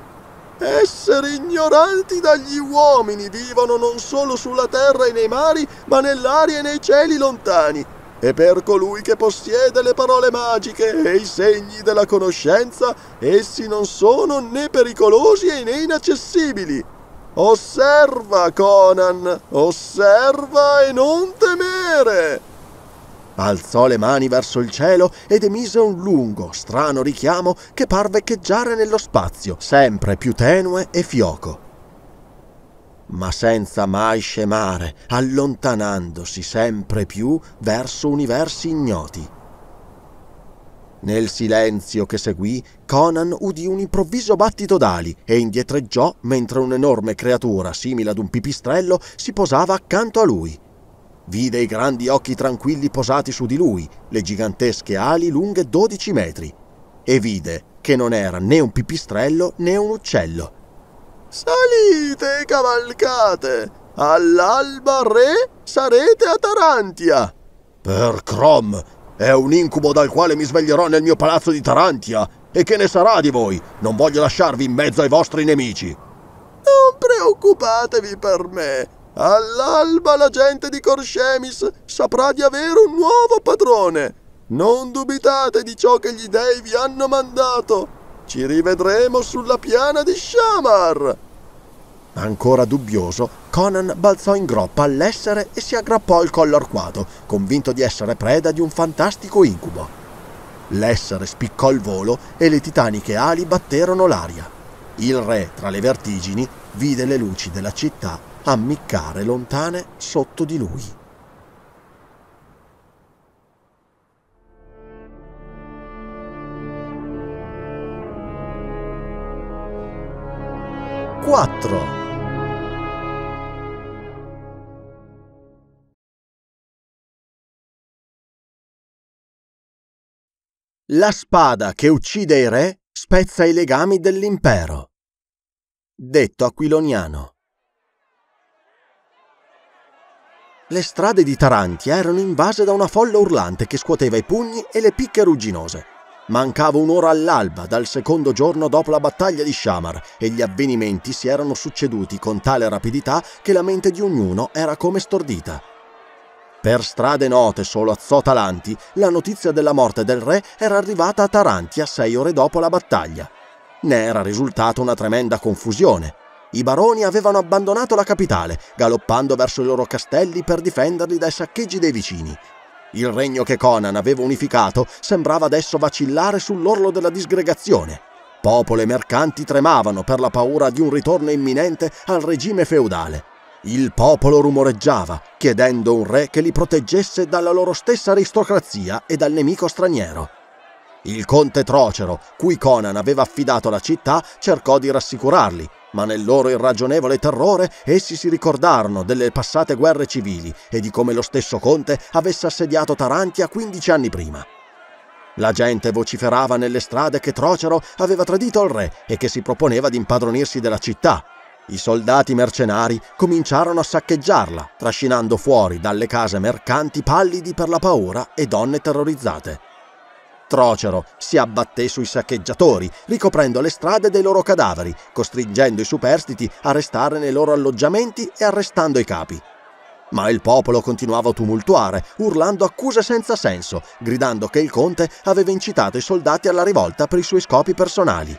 D: Esseri ignoranti dagli uomini vivono non solo sulla terra e nei mari, ma nell'aria e nei cieli lontani. E per colui che possiede le parole magiche e i segni della conoscenza, essi non sono né pericolosi né inaccessibili. Osserva, Conan, osserva e non temere!
A: Alzò le mani verso il cielo ed emise un lungo, strano richiamo che parve echeggiare nello spazio, sempre più tenue e fioco. Ma senza mai scemare, allontanandosi sempre più verso universi ignoti. Nel silenzio che seguì, Conan udì un improvviso battito d'ali e indietreggiò mentre un'enorme creatura, simile ad un pipistrello, si posava accanto a lui. Vide i grandi occhi tranquilli posati su di lui, le gigantesche ali lunghe 12 metri, e vide che non era né un pipistrello né un uccello.
D: Salite, cavalcate! All'alba, re, sarete a Tarantia!
C: Per Crom, è un incubo dal quale mi sveglierò nel mio palazzo di Tarantia. E che ne sarà di voi? Non voglio lasciarvi in mezzo ai vostri nemici.
D: Non preoccupatevi per me. All'alba la gente di Kor Shemis saprà di avere un nuovo padrone. Non dubitate di ciò che gli dei vi hanno mandato. Ci rivedremo sulla piana di Shamar.
A: Ancora dubbioso, Conan balzò in groppa all'essere e si aggrappò al collo arcuato, convinto di essere preda di un fantastico incubo. L'essere spiccò il volo e le titaniche ali batterono l'aria. Il re, tra le vertigini, vide le luci della città ammiccare lontane sotto di lui. 4. La spada che uccide i re spezza i legami dell'impero. Detto aquiloniano. Le strade di Tarantia erano invase da una folla urlante che scuoteva i pugni e le picche rugginose. Mancava un'ora all'alba dal secondo giorno dopo la battaglia di Shamar e gli avvenimenti si erano succeduti con tale rapidità che la mente di ognuno era come stordita. Per strade note solo a Zotalanti, la notizia della morte del re era arrivata a Tarantia 6 ore dopo la battaglia. Ne era risultata una tremenda confusione. I baroni avevano abbandonato la capitale, galoppando verso i loro castelli per difenderli dai saccheggi dei vicini. Il regno che Conan aveva unificato sembrava adesso vacillare sull'orlo della disgregazione. Popolo e mercanti tremavano per la paura di un ritorno imminente al regime feudale. Il popolo rumoreggiava, chiedendo un re che li proteggesse dalla loro stessa aristocrazia e dal nemico straniero. Il conte Trocero, cui Conan aveva affidato la città, cercò di rassicurarli, ma nel loro irragionevole terrore essi si ricordarono delle passate guerre civili e di come lo stesso conte avesse assediato Tarantia 15 anni prima. La gente vociferava nelle strade che Trocero aveva tradito il re e che si proponeva di impadronirsi della città. I soldati mercenari cominciarono a saccheggiarla, trascinando fuori dalle case mercanti pallidi per la paura e donne terrorizzate. Trocero si abbatté sui saccheggiatori, ricoprendo le strade dei loro cadaveri, costringendo i superstiti a restare nei loro alloggiamenti e arrestando i capi. Ma il popolo continuava a tumultuare, urlando accuse senza senso, gridando che il conte aveva incitato i soldati alla rivolta per i suoi scopi personali.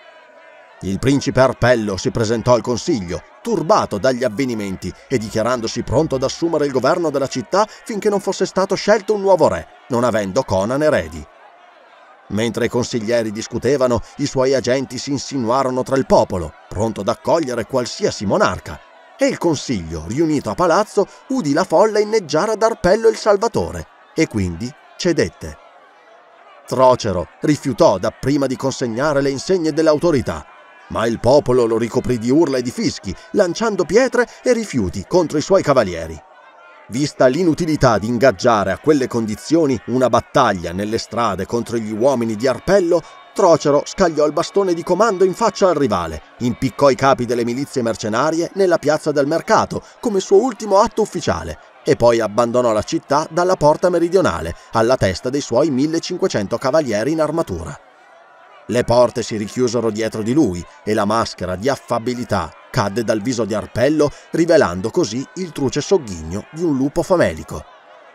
A: Il principe Arpello si presentò al consiglio, turbato dagli avvenimenti e dichiarandosi pronto ad assumere il governo della città finché non fosse stato scelto un nuovo re, non avendo Conan eredi. Mentre i consiglieri discutevano, i suoi agenti si insinuarono tra il popolo, pronto ad accogliere qualsiasi monarca, e il consiglio, riunito a palazzo, udì la folla inneggiare ad Arpello il Salvatore, e quindi cedette. Trocero rifiutò dapprima di consegnare le insegne dell'autorità, ma il popolo lo ricoprì di urla e di fischi, lanciando pietre e rifiuti contro i suoi cavalieri. Vista l'inutilità di ingaggiare a quelle condizioni una battaglia nelle strade contro gli uomini di Arpello, Trocero scagliò il bastone di comando in faccia al rivale, impiccò i capi delle milizie mercenarie nella piazza del mercato come suo ultimo atto ufficiale e poi abbandonò la città dalla porta meridionale, alla testa dei suoi 1500 cavalieri in armatura. Le porte si richiusero dietro di lui e la maschera di affabilità cadde dal viso di Arpello, rivelando così il truce sogghigno di un lupo famelico.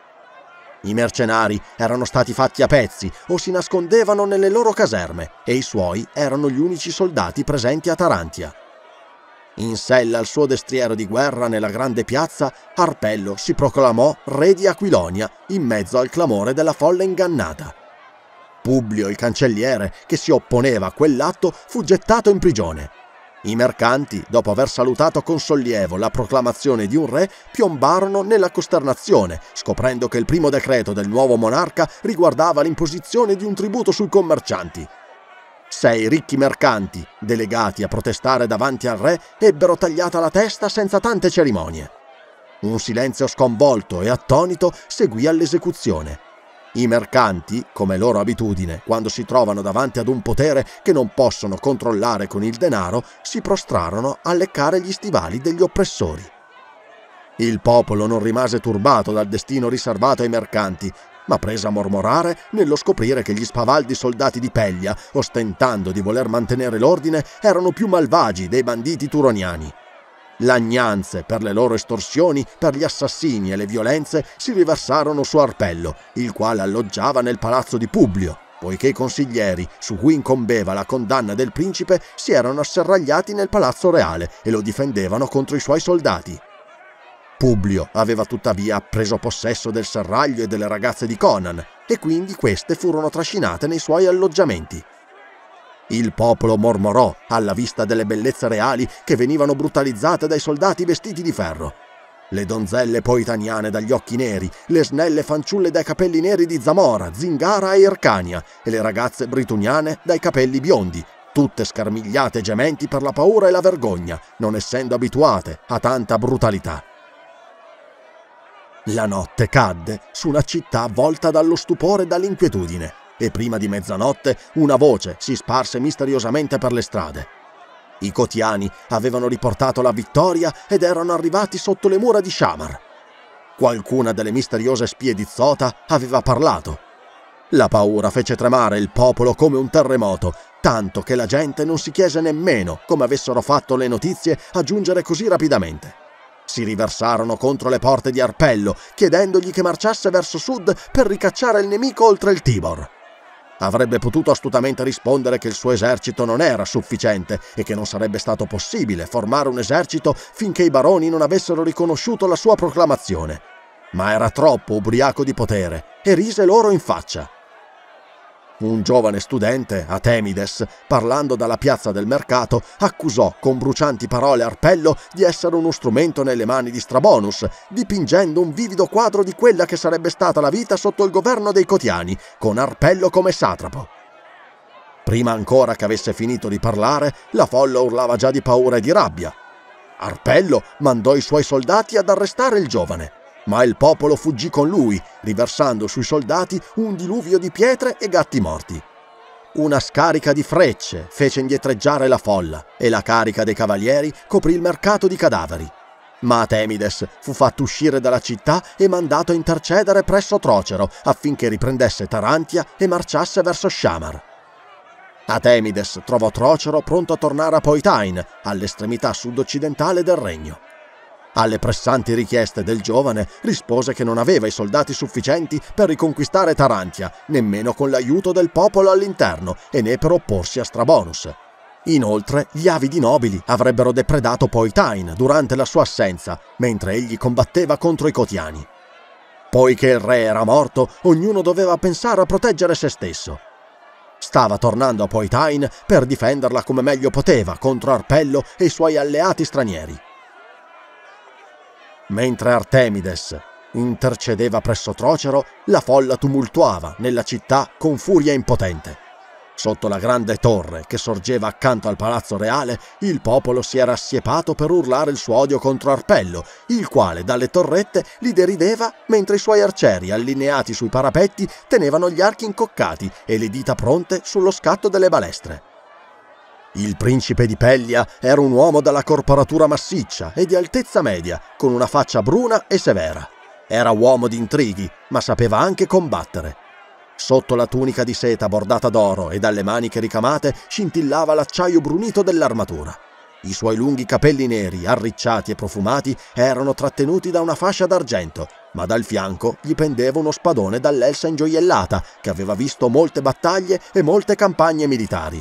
A: I mercenari erano stati fatti a pezzi o si nascondevano nelle loro caserme e i suoi erano gli unici soldati presenti a Tarantia. In sella al suo destriero di guerra nella grande piazza, Arpello si proclamò re di Aquilonia in mezzo al clamore della folla ingannata. Publio, il cancelliere, che si opponeva a quell'atto, fu gettato in prigione. I mercanti, dopo aver salutato con sollievo la proclamazione di un re, piombarono nella costernazione, scoprendo che il primo decreto del nuovo monarca riguardava l'imposizione di un tributo sui commercianti. 6 ricchi mercanti, delegati a protestare davanti al re, ebbero tagliata la testa senza tante cerimonie. Un silenzio sconvolto e attonito seguì all'esecuzione. I mercanti, come loro abitudine, quando si trovano davanti ad un potere che non possono controllare con il denaro, si prostrarono a leccare gli stivali degli oppressori. Il popolo non rimase turbato dal destino riservato ai mercanti, ma prese a mormorare nello scoprire che gli spavaldi soldati di Peglia, ostentando di voler mantenere l'ordine, erano più malvagi dei banditi turoniani. Lagnanze per le loro estorsioni, per gli assassini e le violenze si riversarono su Arpello, il quale alloggiava nel palazzo di Publio, poiché i consiglieri, su cui incombeva la condanna del principe, si erano asserragliati nel palazzo reale e lo difendevano contro i suoi soldati. Publio aveva tuttavia preso possesso del serraglio e delle ragazze di Conan, e quindi queste furono trascinate nei suoi alloggiamenti. Il popolo mormorò alla vista delle bellezze reali che venivano brutalizzate dai soldati vestiti di ferro. Le donzelle poitaniane dagli occhi neri, le snelle fanciulle dai capelli neri di Zamora, Zingara e Ircania e le ragazze brituniane dai capelli biondi, tutte scarmigliate e gementi per la paura e la vergogna, non essendo abituate a tanta brutalità. La notte cadde su una città avvolta dallo stupore e dall'inquietudine. e prima di mezzanotte una voce si sparse misteriosamente per le strade. I Cotiani avevano riportato la vittoria ed erano arrivati sotto le mura di Shamar. Qualcuna delle misteriose spie di Zota aveva parlato. La paura fece tremare il popolo come un terremoto, tanto che la gente non si chiese nemmeno come avessero fatto le notizie a giungere così rapidamente. Si riversarono contro le porte di Arpello, chiedendogli che marciasse verso sud per ricacciare il nemico oltre il Tibor. Avrebbe potuto astutamente rispondere che il suo esercito non era sufficiente e che non sarebbe stato possibile formare un esercito finché i baroni non avessero riconosciuto la sua proclamazione. Ma era troppo ubriaco di potere e rise loro in faccia. Un giovane studente, Atemides, parlando dalla piazza del mercato, accusò con brucianti parole Arpello di essere uno strumento nelle mani di Strabonus, dipingendo un vivido quadro di quella che sarebbe stata la vita sotto il governo dei Cotiani, con Arpello come satrapo. Prima ancora che avesse finito di parlare, la folla urlava già di paura e di rabbia. Arpello mandò i suoi soldati ad arrestare il giovane, ma il popolo fuggì con lui, riversando sui soldati un diluvio di pietre e gatti morti. Una scarica di frecce fece indietreggiare la folla e la carica dei cavalieri coprì il mercato di cadaveri. Ma Atemides fu fatto uscire dalla città e mandato a intercedere presso Trocero affinché riprendesse Tarantia e marciasse verso Shamar. Atemides trovò Trocero pronto a tornare a Poitain, all'estremità sud-occidentale del regno. Alle pressanti richieste del giovane rispose che non aveva i soldati sufficienti per riconquistare Tarantia, nemmeno con l'aiuto del popolo all'interno, e né per opporsi a Strabonus. Inoltre, gli avidi nobili avrebbero depredato Poitain durante la sua assenza, mentre egli combatteva contro i Cotiani. Poiché il re era morto, ognuno doveva pensare a proteggere se stesso. Stava tornando a Poitain per difenderla come meglio poteva contro Arpello e i suoi alleati stranieri. Mentre Artemides intercedeva presso Trocero, la folla tumultuava nella città con furia impotente. Sotto la grande torre che sorgeva accanto al palazzo reale, il popolo si era assiepato per urlare il suo odio contro Arpello, il quale dalle torrette li derideva mentre i suoi arcieri allineati sui parapetti tenevano gli archi incoccati e le dita pronte sullo scatto delle balestre. Il principe di Pellia era un uomo dalla corporatura massiccia e di altezza media, con una faccia bruna e severa. Era uomo di intrighi, ma sapeva anche combattere. Sotto la tunica di seta bordata d'oro e dalle maniche ricamate scintillava l'acciaio brunito dell'armatura. I suoi lunghi capelli neri, arricciati e profumati, erano trattenuti da una fascia d'argento, ma dal fianco gli pendeva uno spadone dall'elsa ingioiellata che aveva visto molte battaglie e molte campagne militari.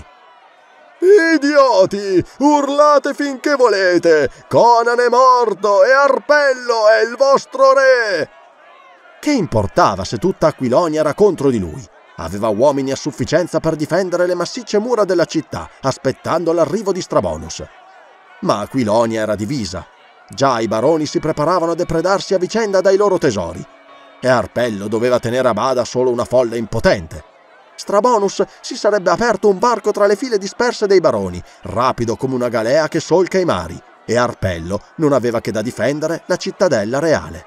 C: Idioti! Urlate finché volete! Conan è morto e Arpello è il vostro re!
A: Che importava se tutta Aquilonia era contro di lui? Aveva uomini a sufficienza per difendere le massicce mura della città, aspettando l'arrivo di Strabonus. Ma Aquilonia era divisa. Già i baroni si preparavano a depredarsi a vicenda dai loro tesori, e Arpello doveva tenere a bada solo una folla impotente. Strabonus si sarebbe aperto un varco tra le file disperse dei baroni, rapido come una galea che solca i mari, e Arpello non aveva che da difendere la cittadella reale.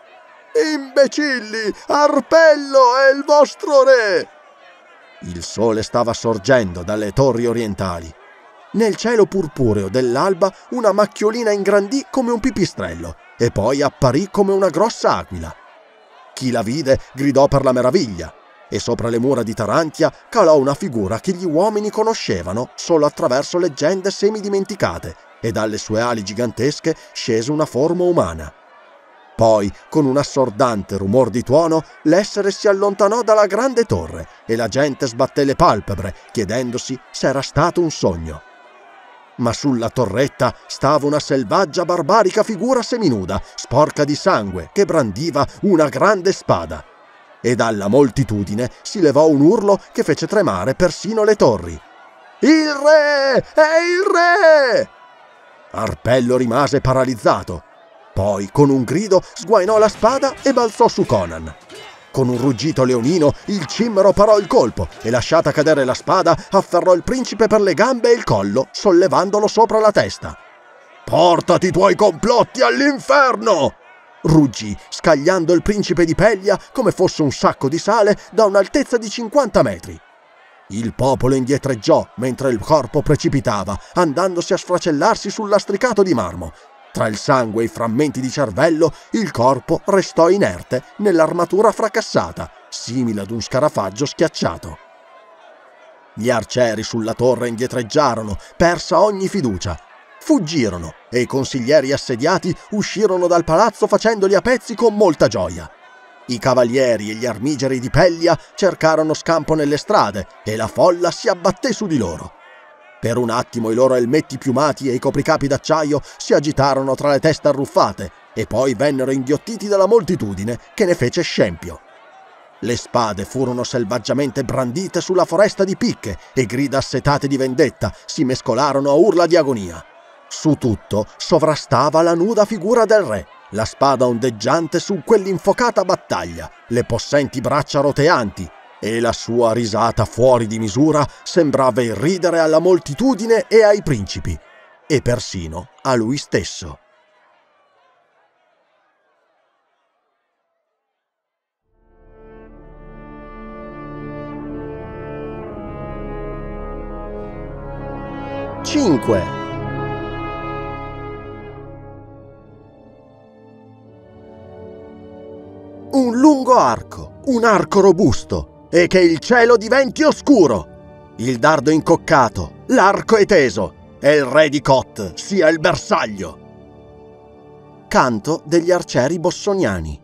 C: Imbecilli! Arpello è il vostro re!
A: Il sole stava sorgendo dalle torri orientali. Nel cielo purpureo dell'alba una macchiolina ingrandì come un pipistrello e poi apparì come una grossa aquila. Chi la vide gridò per la meraviglia, e sopra le mura di Tarantia calò una figura che gli uomini conoscevano solo attraverso leggende semidimenticate, e dalle sue ali gigantesche scese una forma umana. Poi, con un assordante rumor di tuono, l'essere si allontanò dalla grande torre e la gente sbatté le palpebre, chiedendosi se era stato un sogno. Ma sulla torretta stava una selvaggia barbarica figura seminuda, sporca di sangue, che brandiva una grande spada. E dalla moltitudine si levò un urlo che fece tremare persino le torri. «Il re! È il re!» Arpello rimase paralizzato. Poi, con un grido, sguainò la spada e balzò su Conan. Con un ruggito leonino, il cimmero parò il colpo e, lasciata cadere la spada, afferrò il principe per le gambe e il collo, sollevandolo sopra la testa. «Portati i tuoi complotti all'inferno!» ruggì, scagliando il principe di Pellia come fosse un sacco di sale da un'altezza di 50 metri. Il popolo indietreggiò mentre il corpo precipitava, andandosi a sfracellarsi sul lastricato di marmo. Tra il sangue e i frammenti di cervello, il corpo restò inerte nell'armatura fracassata, simile ad un scarafaggio schiacciato. Gli arcieri sulla torre indietreggiarono, persa ogni fiducia. Fuggirono e i consiglieri assediati uscirono dal palazzo facendoli a pezzi con molta gioia. I cavalieri e gli armigeri di Pellia cercarono scampo nelle strade e la folla si abbatté su di loro. Per un attimo i loro elmetti piumati e i copricapi d'acciaio si agitarono tra le teste arruffate e poi vennero inghiottiti dalla moltitudine che ne fece scempio. Le spade furono selvaggiamente brandite sulla foresta di picche e grida assetate di vendetta si mescolarono a urla di agonia. Su tutto sovrastava la nuda figura del re, la spada ondeggiante su quell'infocata battaglia, le possenti braccia roteanti, e la sua risata fuori di misura sembrava irridere alla moltitudine e ai principi, e persino a lui stesso. Cinque. Un lungo arco, un arco robusto, e che il cielo diventi oscuro. Il dardo incoccato, l'arco è teso, e il re di Cot sia il bersaglio. Canto degli arcieri bossoniani.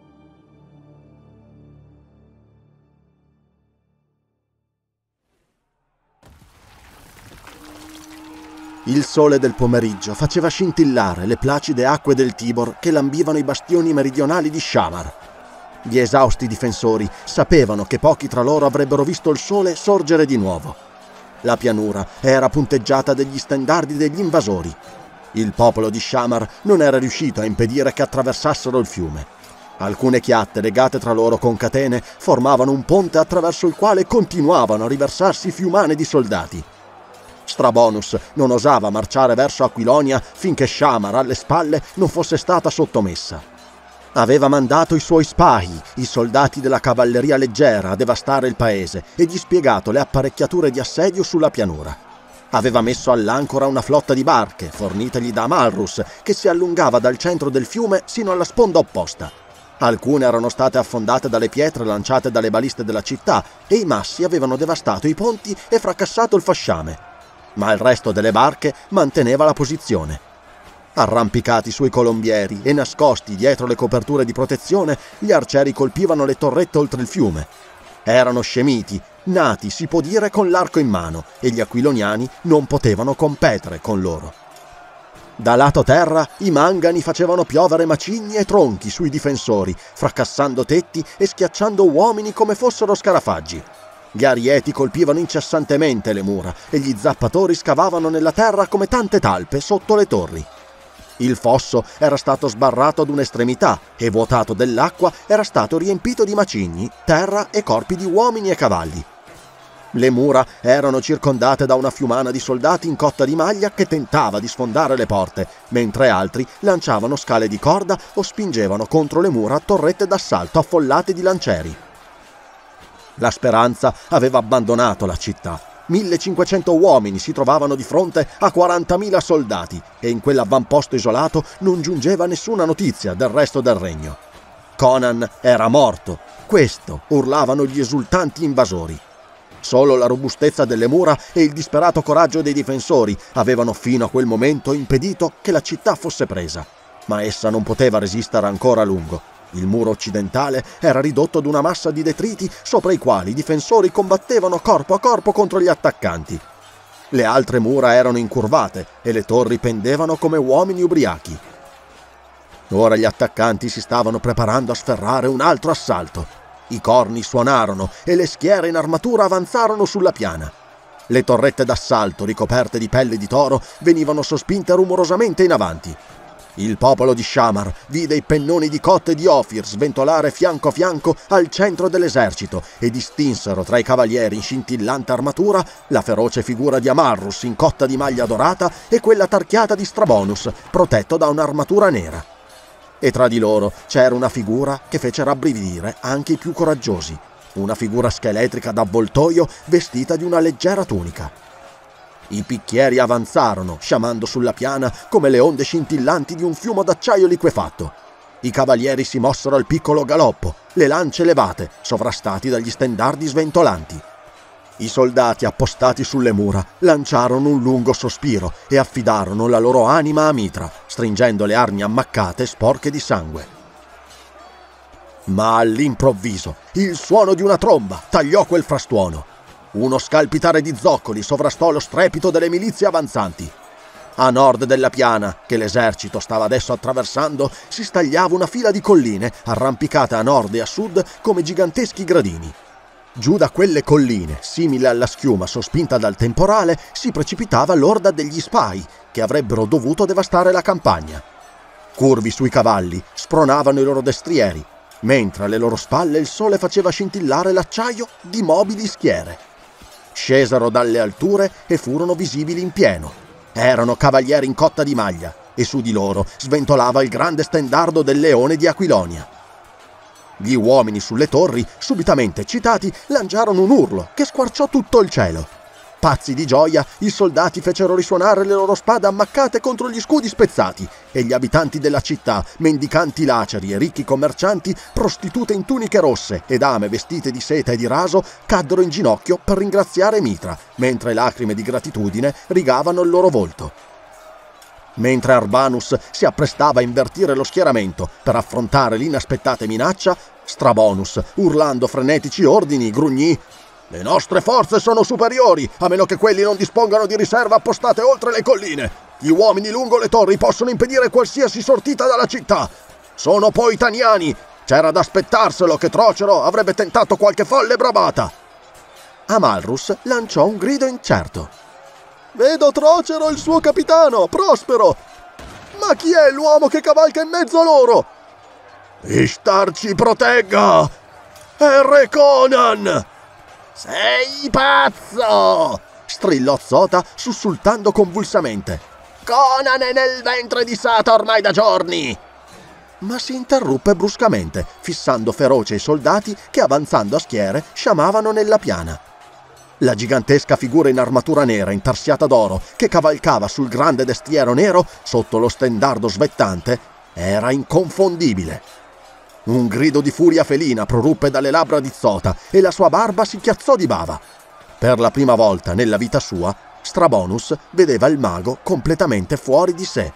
A: Il sole del pomeriggio faceva scintillare le placide acque del Tibor che lambivano i bastioni meridionali di Shamar. Gli esausti difensori sapevano che pochi tra loro avrebbero visto il sole sorgere di nuovo. La pianura era punteggiata degli stendardi degli invasori. Il popolo di Shamar non era riuscito a impedire che attraversassero il fiume. Alcune chiatte legate tra loro con catene formavano un ponte attraverso il quale continuavano a riversarsi fiumane di soldati. Strabonus non osava marciare verso Aquilonia finché Shamar alle spalle non fosse stata sottomessa. Aveva mandato i suoi spahi, i soldati della cavalleria leggera, a devastare il paese e dispiegato le apparecchiature di assedio sulla pianura. Aveva messo all'ancora una flotta di barche, fornitegli da Amalrus, che si allungava dal centro del fiume sino alla sponda opposta. Alcune erano state affondate dalle pietre lanciate dalle baliste della città e i massi avevano devastato i ponti e fracassato il fasciame. Ma il resto delle barche manteneva la posizione. Arrampicati sui colombieri e nascosti dietro le coperture di protezione, gli arcieri colpivano le torrette oltre il fiume. Erano scemiti, nati, si può dire, con l'arco in mano, e gli aquiloniani non potevano competere con loro. Da lato terra, i mangani facevano piovere macigni e tronchi sui difensori, fracassando tetti e schiacciando uomini come fossero scarafaggi. Gli arieti colpivano incessantemente le mura e gli zappatori scavavano nella terra come tante talpe sotto le torri. Il fosso era stato sbarrato ad un'estremità e, vuotato dell'acqua, era stato riempito di macigni, terra e corpi di uomini e cavalli. Le mura erano circondate da una fiumana di soldati in cotta di maglia che tentava di sfondare le porte, mentre altri lanciavano scale di corda o spingevano contro le mura torrette d'assalto affollate di lancieri. La speranza aveva abbandonato la città. 1500 uomini si trovavano di fronte a 40.000 soldati e in quell'avamposto isolato non giungeva nessuna notizia del resto del regno. Conan era morto, questo urlavano gli esultanti invasori. Solo la robustezza delle mura e il disperato coraggio dei difensori avevano fino a quel momento impedito che la città fosse presa, ma essa non poteva resistere ancora a lungo. Il muro occidentale era ridotto ad una massa di detriti sopra i quali i difensori combattevano corpo a corpo contro gli attaccanti. Le altre mura erano incurvate e le torri pendevano come uomini ubriachi. Ora gli attaccanti si stavano preparando a sferrare un altro assalto. I corni suonarono e le schiere in armatura avanzarono sulla piana. Le torrette d'assalto ricoperte di pelle di toro venivano sospinte rumorosamente in avanti. Il popolo di Shamar vide i pennoni di Cot e di Ofir sventolare fianco a fianco al centro dell'esercito e distinsero tra i cavalieri in scintillante armatura la feroce figura di Amalrus in cotta di maglia dorata e quella tarchiata di Strabonus, protetto da un'armatura nera. e tra di loro c'era una figura che fece rabbrividire anche i più coraggiosi, una figura scheletrica d'avvoltoio vestita di una leggera tunica. I picchieri avanzarono, sciamando sulla piana come le onde scintillanti di un fiume d'acciaio liquefatto. I cavalieri si mossero al piccolo galoppo, le lance levate, sovrastati dagli stendardi sventolanti. I soldati appostati sulle mura lanciarono un lungo sospiro e affidarono la loro anima a Mitra, stringendo le armi ammaccate sporche di sangue. Ma all'improvviso il suono di una tromba tagliò quel frastuono. Uno scalpitare di zoccoli sovrastò lo strepito delle milizie avanzanti. A nord della piana, che l'esercito stava adesso attraversando, si stagliava una fila di colline arrampicate a nord e a sud come giganteschi gradini. Giù da quelle colline, simile alla schiuma sospinta dal temporale, si precipitava l'orda degli spai, che avrebbero dovuto devastare la campagna. Curvi sui cavalli, spronavano i loro destrieri, mentre alle loro spalle il sole faceva scintillare l'acciaio di mobili schiere. Scesero dalle alture e furono visibili in pieno. Erano cavalieri in cotta di maglia, e su di loro sventolava il grande stendardo del leone di Aquilonia. Gli uomini sulle torri, subitamente eccitati, lanciarono un urlo che squarciò tutto il cielo. Pazzi di gioia, i soldati fecero risuonare le loro spade ammaccate contro gli scudi spezzati e gli abitanti della città, mendicanti laceri e ricchi commercianti, prostitute in tuniche rosse e dame vestite di seta e di raso, caddero in ginocchio per ringraziare Mitra, mentre lacrime di gratitudine rigavano il loro volto. Mentre Arbanus si apprestava a invertire lo schieramento per affrontare l'inaspettata minaccia, Strabonus, urlando frenetici ordini, grugnì: «Le nostre forze sono superiori, a meno che quelli non dispongano di riserve appostate oltre le colline. Gli uomini lungo le torri possono impedire qualsiasi sortita dalla città. Sono poitaniani. C'era da aspettarselo che Trocero avrebbe tentato qualche folle bravata». Amalrus lanciò un grido incerto.
D: «Vedo Trocero il suo capitano, Prospero! Ma chi è l'uomo che cavalca in mezzo a loro?»
C: «Ishtar ci protegga! È Re Conan!»
B: «Sei pazzo!»
A: strillò Zota, sussultando convulsamente.
B: «Conan è nel ventre di Sata ormai da giorni!»
A: Ma si interruppe bruscamente, fissando feroce i soldati che, avanzando a schiere, sciamavano nella piana. La gigantesca figura in armatura nera intarsiata d'oro, che cavalcava sul grande destriero nero sotto lo stendardo svettante, era inconfondibile. Un grido di furia felina proruppe dalle labbra di Zota e la sua barba si chiazzò di bava. Per la prima volta nella vita sua, Strabonus vedeva il mago completamente fuori di sé.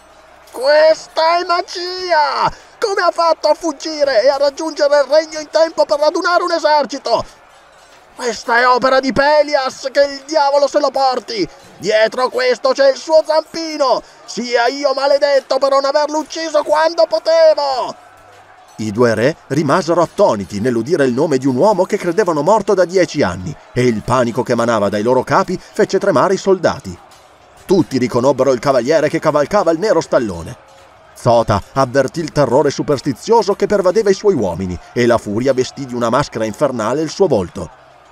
B: «Questa è magia! Come ha fatto a fuggire e a raggiungere il regno in tempo per radunare un esercito? Questa è opera di Pelias, che il diavolo se lo porti! Dietro questo c'è il suo zampino! Sia io maledetto per non averlo ucciso quando potevo!»
A: I due re rimasero attoniti nell'udire il nome di un uomo che credevano morto da 10 anni e il panico che emanava dai loro capi fece tremare i soldati. Tutti riconobbero il cavaliere che cavalcava il nero stallone. Zota avvertì il terrore superstizioso che pervadeva i suoi uomini e la furia vestì di una maschera infernale il suo volto.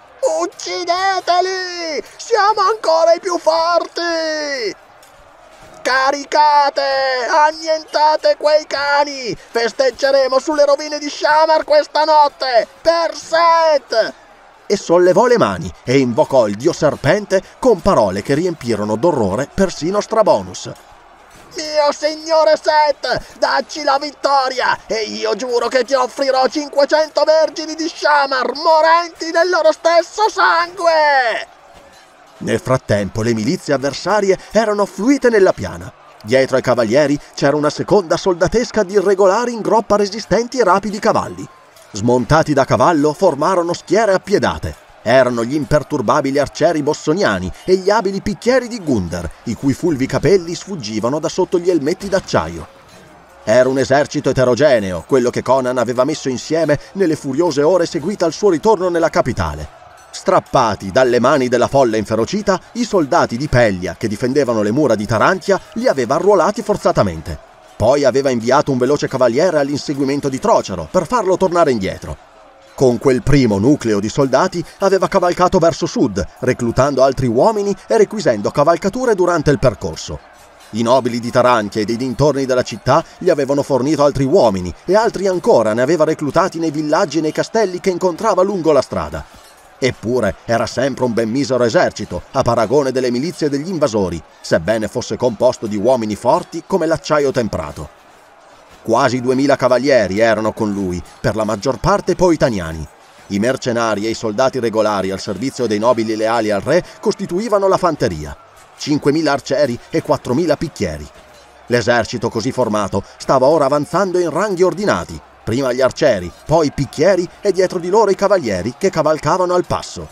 B: «Uccideteli! Siamo ancora i più forti! Caricate! Annientate quei cani! Festeggeremo sulle rovine di Shamar questa notte! Per Set!»
A: E sollevò le mani e invocò il dio serpente con parole che riempirono d'orrore persino Strabonus.
B: «Mio signore Set, dacci la vittoria e io giuro che ti offrirò 500 vergini di Shamar morenti nel loro stesso sangue!»
A: Nel frattempo le milizie avversarie erano affluite nella piana. Dietro ai cavalieri c'era una seconda soldatesca di irregolari in groppa resistenti e rapidi cavalli. Smontati da cavallo formarono schiere appiedate. Erano gli imperturbabili arcieri bossoniani e gli abili picchieri di Gundar, i cui fulvi capelli sfuggivano da sotto gli elmetti d'acciaio. Era un esercito eterogeneo, quello che Conan aveva messo insieme nelle furiose ore seguite al suo ritorno nella capitale. Strappati dalle mani della folla inferocita, i soldati di Pellia che difendevano le mura di Tarantia li aveva arruolati forzatamente. Poi aveva inviato un veloce cavaliere all'inseguimento di Trocero per farlo tornare indietro. Con quel primo nucleo di soldati aveva cavalcato verso sud, reclutando altri uomini e requisendo cavalcature durante il percorso. I nobili di Tarantia e dei dintorni della città gli avevano fornito altri uomini e altri ancora ne aveva reclutati nei villaggi e nei castelli che incontrava lungo la strada. Eppure era sempre un ben misero esercito a paragone delle milizie degli invasori, sebbene fosse composto di uomini forti come l'acciaio temprato. Quasi 2000 cavalieri erano con lui, per la maggior parte poitaniani. I mercenari e i soldati regolari al servizio dei nobili leali al re costituivano la fanteria. 5.000 arcieri e 4.000 picchieri. L'esercito così formato stava ora avanzando in ranghi ordinati, prima gli arcieri, poi i picchieri e dietro di loro i cavalieri che cavalcavano al passo.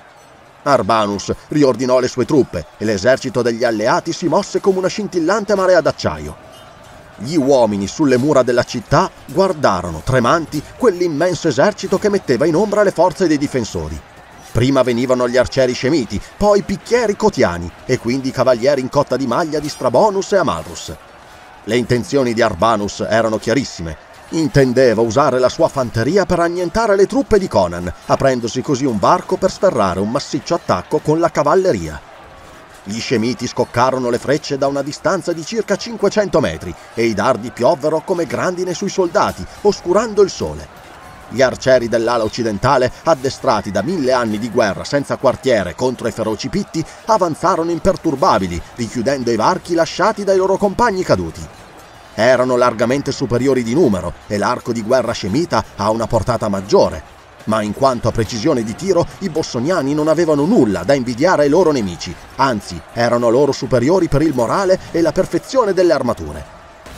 A: Arbanus riordinò le sue truppe e l'esercito degli alleati si mosse come una scintillante marea d'acciaio. Gli uomini sulle mura della città guardarono, tremanti, quell'immenso esercito che metteva in ombra le forze dei difensori. Prima venivano gli arcieri scemiti, poi i picchieri cotiani e quindi i cavalieri in cotta di maglia di Strabonus e Amarrus. Le intenzioni di Arbanus erano chiarissime. Intendeva usare la sua fanteria per annientare le truppe di Conan, aprendosi così un varco per sferrare un massiccio attacco con la cavalleria. Gli scemiti scoccarono le frecce da una distanza di circa 500 metri e i dardi piovvero come grandine sui soldati, oscurando il sole. Gli arcieri dell'ala occidentale, addestrati da 1000 anni di guerra senza quartiere contro i feroci pitti, avanzarono imperturbabili, richiudendo i varchi lasciati dai loro compagni caduti. Erano largamente superiori di numero e l'arco di guerra scemita ha una portata maggiore, ma in quanto a precisione di tiro i bossoniani non avevano nulla da invidiare ai loro nemici, anzi erano loro superiori per il morale e la perfezione delle armature.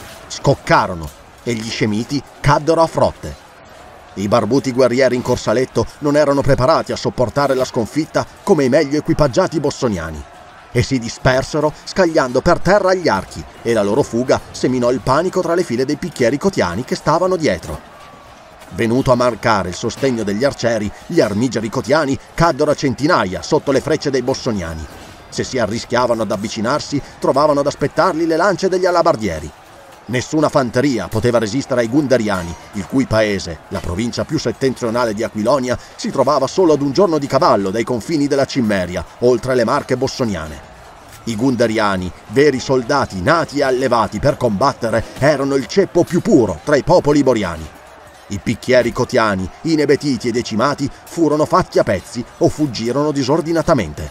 A: Scoccarono e gli scemiti caddero a frotte. I barbuti guerrieri in corsaletto non erano preparati a sopportare la sconfitta come i meglio equipaggiati bossoniani e si dispersero scagliando per terra gli archi e la loro fuga seminò il panico tra le file dei picchieri cotiani che stavano dietro. Venuto a marcare il sostegno degli arcieri, gli armigeri cotiani caddero a centinaia sotto le frecce dei bossoniani. Se si arrischiavano ad avvicinarsi, trovavano ad aspettarli le lance degli alabardieri. Nessuna fanteria poteva resistere ai Gunderiani, il cui paese, la provincia più settentrionale di Aquilonia, si trovava solo ad un giorno di cavallo dai confini della Cimmeria, oltre le Marche bossoniane. I Gunderiani, veri soldati nati e allevati per combattere, erano il ceppo più puro tra i popoli iboriani. I picchieri cotiani, inebetiti e decimati, furono fatti a pezzi o fuggirono disordinatamente.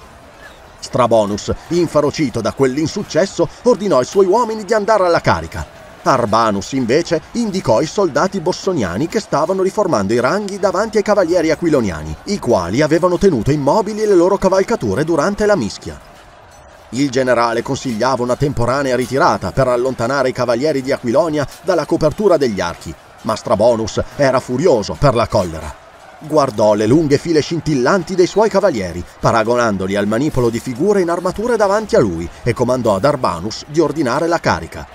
A: Strabonus, inferocito da quell'insuccesso, ordinò ai suoi uomini di andare alla carica. Arbanus, invece, indicò i soldati bossoniani che stavano riformando i ranghi davanti ai cavalieri aquiloniani, i quali avevano tenuto immobili le loro cavalcature durante la mischia. Il generale consigliava una temporanea ritirata per allontanare i cavalieri di Aquilonia dalla copertura degli archi, ma Strabonus era furioso per la collera. Guardò le lunghe file scintillanti dei suoi cavalieri, paragonandoli al manipolo di figure in armature davanti a lui, e comandò ad Arbanus di ordinare la carica.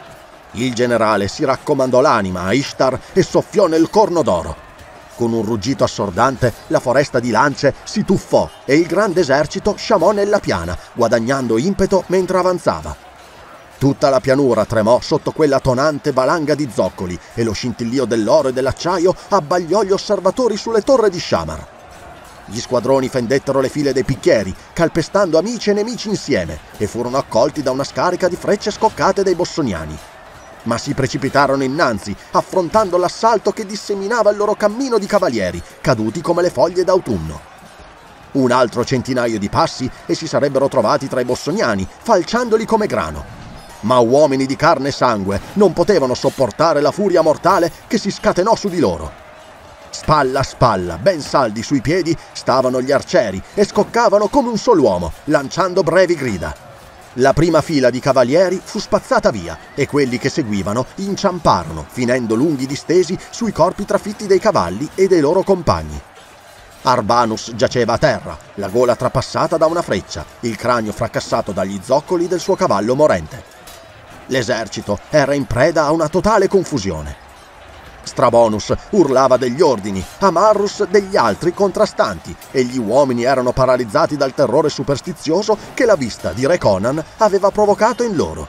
A: Il generale si raccomandò l'anima a Ishtar e soffiò nel corno d'oro. Con un ruggito assordante, la foresta di lance si tuffò e il grande esercito sciamò nella piana, guadagnando impeto mentre avanzava. Tutta la pianura tremò sotto quella tonante valanga di zoccoli e lo scintillio dell'oro e dell'acciaio abbagliò gli osservatori sulle torri di Shamar. Gli squadroni fendettero le file dei picchieri, calpestando amici e nemici insieme, e furono accolti da una scarica di frecce scoccate dai bossoniani. Ma si precipitarono innanzi, affrontando l'assalto che disseminava il loro cammino di cavalieri, caduti come le foglie d'autunno. Un altro centinaio di passi e si sarebbero trovati tra i bossoniani, falciandoli come grano. Ma uomini di carne e sangue non potevano sopportare la furia mortale che si scatenò su di loro. Spalla a spalla, ben saldi sui piedi, stavano gli arcieri e scoccavano come un solo uomo, lanciando brevi grida. La prima fila di cavalieri fu spazzata via e quelli che seguivano inciamparono, finendo lunghi distesi sui corpi trafitti dei cavalli e dei loro compagni. Arbanus giaceva a terra, la gola trapassata da una freccia, il cranio fracassato dagli zoccoli del suo cavallo morente. L'esercito era in preda a una totale confusione. Strabonus urlava degli ordini, Amarrus degli altri contrastanti, e gli uomini erano paralizzati dal terrore superstizioso che la vista di Re Conan aveva provocato in loro.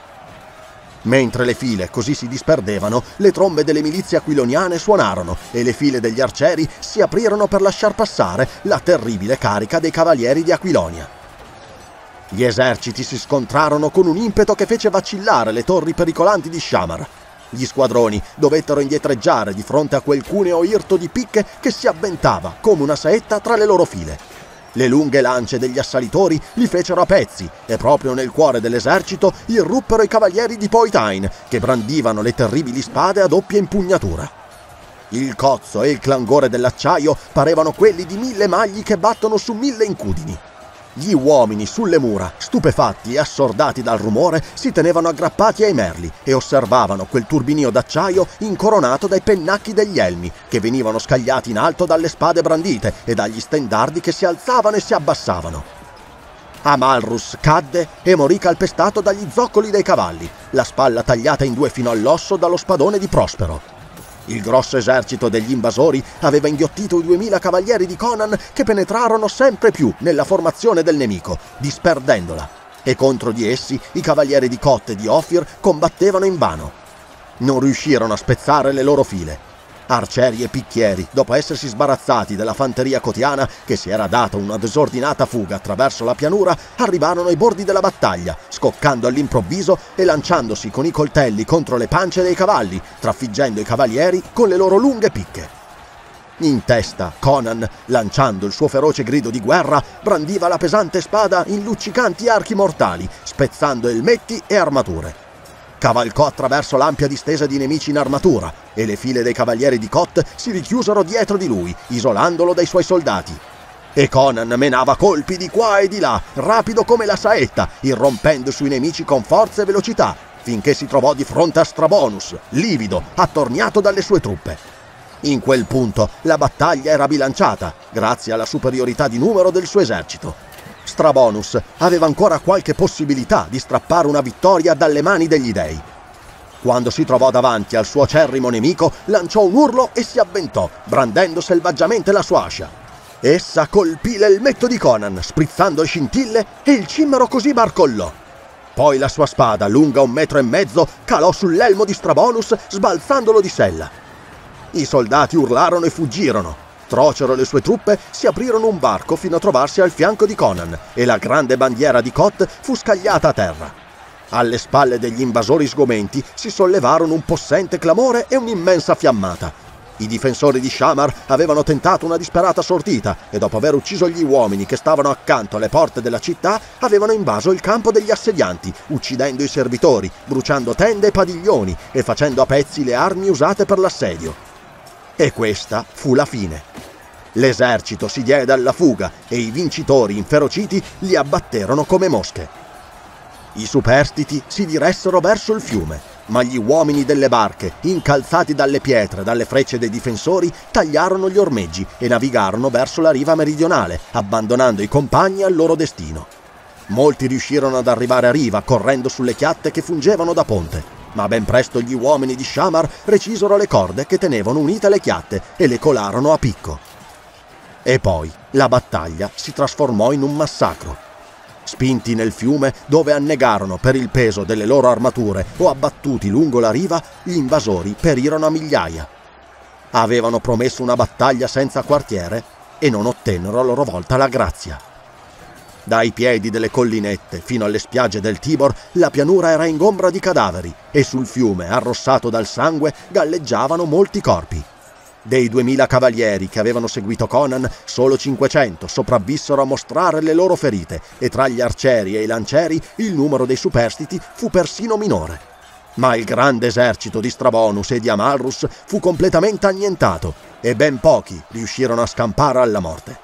A: Mentre le file così si disperdevano, le trombe delle milizie aquiloniane suonarono e le file degli arcieri si aprirono per lasciar passare la terribile carica dei cavalieri di Aquilonia. Gli eserciti si scontrarono con un impeto che fece vacillare le torri pericolanti di Shamar. Gli squadroni dovettero indietreggiare di fronte a quel cuneo irto di picche che si avventava come una saetta tra le loro file. Le lunghe lance degli assalitori li fecero a pezzi e proprio nel cuore dell'esercito irruppero i cavalieri di Poitain, che brandivano le terribili spade a doppia impugnatura. Il cozzo e il clangore dell'acciaio parevano quelli di 1000 magli che battono su 1000 incudini. Gli uomini sulle mura, stupefatti e assordati dal rumore, si tenevano aggrappati ai merli e osservavano quel turbinio d'acciaio incoronato dai pennacchi degli elmi che venivano scagliati in alto dalle spade brandite e dagli stendardi che si alzavano e si abbassavano. Amalrus cadde e morì calpestato dagli zoccoli dei cavalli, la spalla tagliata in due fino all'osso dallo spadone di Prospero. Il grosso esercito degli invasori aveva inghiottito i 2000 cavalieri di Conan, che penetrarono sempre più nella formazione del nemico, disperdendola, e contro di essi i cavalieri di Kot e di Ophir combattevano invano. Non riuscirono a spezzare le loro file. Arcieri e picchieri, dopo essersi sbarazzati della fanteria cotiana che si era data una disordinata fuga attraverso la pianura, arrivarono ai bordi della battaglia, scoccando all'improvviso e lanciandosi con i coltelli contro le pance dei cavalli, trafiggendo i cavalieri con le loro lunghe picche. In testa, Conan, lanciando il suo feroce grido di guerra, brandiva la pesante spada in luccicanti archi mortali, spezzando elmetti e armature. Cavalcò attraverso l'ampia distesa di nemici in armatura e le file dei cavalieri di Kot si richiusero dietro di lui, isolandolo dai suoi soldati. E Conan menava colpi di qua e di là, rapido come la saetta, irrompendo sui nemici con forza e velocità, finché si trovò di fronte a Strabonus, livido, attorniato dalle sue truppe. In quel punto la battaglia era bilanciata, grazie alla superiorità di numero del suo esercito. Strabonus aveva ancora qualche possibilità di strappare una vittoria dalle mani degli dei. Quando si trovò davanti al suo acerrimo nemico, lanciò un urlo e si avventò, brandendo selvaggiamente la sua ascia. Essa colpì l'elmetto di Conan, sprizzando scintille, e il cimmero così barcollò. Poi la sua spada, lunga 1,5 metri, calò sull'elmo di Strabonus, sbalzandolo di sella. I soldati urlarono e fuggirono. Trocero e le sue truppe si aprirono un varco fino a trovarsi al fianco di Conan e la grande bandiera di Kot fu scagliata a terra. Alle spalle degli invasori sgomenti si sollevarono un possente clamore e un'immensa fiammata. I difensori di Shamar avevano tentato una disperata sortita e dopo aver ucciso gli uomini che stavano accanto alle porte della città avevano invaso il campo degli assedianti, uccidendo i servitori, bruciando tende e padiglioni e facendo a pezzi le armi usate per l'assedio. E questa fu la fine. L'esercito si diede alla fuga e i vincitori inferociti li abbatterono come mosche. I superstiti si diressero verso il fiume, ma gli uomini delle barche, incalzati dalle pietre e dalle frecce dei difensori, tagliarono gli ormeggi e navigarono verso la riva meridionale, abbandonando i compagni al loro destino. Molti riuscirono ad arrivare a riva correndo sulle chiatte che fungevano da ponte, ma ben presto gli uomini di Shamar recisero le corde che tenevano unite le chiatte e le colarono a picco. E poi la battaglia si trasformò in un massacro. Spinti nel fiume, dove annegarono per il peso delle loro armature o abbattuti lungo la riva, gli invasori perirono a migliaia. Avevano promesso una battaglia senza quartiere e non ottennero a loro volta la grazia. Dai piedi delle collinette fino alle spiagge del Tibor la pianura era ingombra di cadaveri e sul fiume, arrossato dal sangue, galleggiavano molti corpi. Dei 2000 cavalieri che avevano seguito Conan, solo 500 sopravvissero a mostrare le loro ferite e tra gli arcieri e i lancieri il numero dei superstiti fu persino minore. Ma il grande esercito di Strabonus e di Amalrus fu completamente annientato e ben pochi riuscirono a scampare alla morte.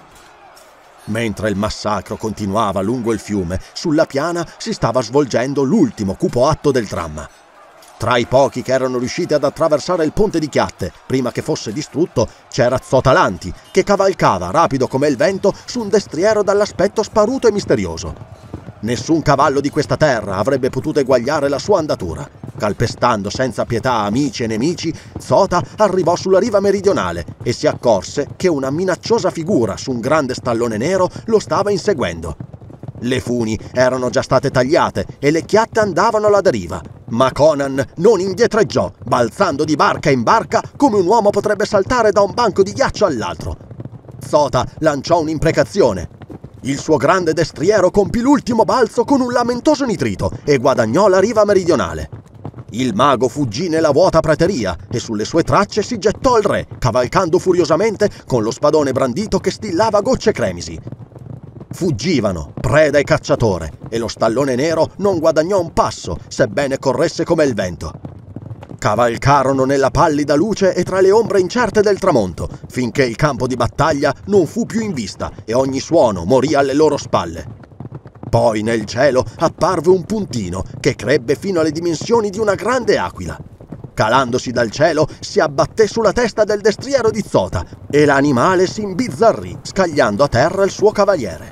A: Mentre il massacro continuava lungo il fiume, sulla piana si stava svolgendo l'ultimo cupo atto del dramma. Tra i pochi che erano riusciti ad attraversare il ponte di Chiatte, prima che fosse distrutto, c'era Zotalanti, che cavalcava rapido come il vento su un destriero dall'aspetto sparuto e misterioso. Nessun cavallo di questa terra avrebbe potuto eguagliare la sua andatura. Calpestando senza pietà amici e nemici, Zota arrivò sulla riva meridionale e si accorse che una minacciosa figura su un grande stallone nero lo stava inseguendo. Le funi erano già state tagliate e le chiatte andavano alla deriva, ma Conan non indietreggiò, balzando di barca in barca come un uomo potrebbe saltare da un banco di ghiaccio all'altro. Zota lanciò un'imprecazione. Il suo grande destriero compì l'ultimo balzo con un lamentoso nitrito e guadagnò la riva meridionale. Il mago fuggì nella vuota prateria e sulle sue tracce si gettò il re, cavalcando furiosamente con lo spadone brandito che stillava gocce cremisi. Fuggivano, preda e cacciatore, e lo stallone nero non guadagnò un passo, sebbene corresse come il vento. Cavalcarono nella pallida luce e tra le ombre incerte del tramonto, finché il campo di battaglia non fu più in vista e ogni suono morì alle loro spalle. Poi nel cielo apparve un puntino che crebbe fino alle dimensioni di una grande aquila. Calandosi dal cielo si abbatté sulla testa del destriero di Zota e l'animale si imbizzarrì, scagliando a terra il suo cavaliere.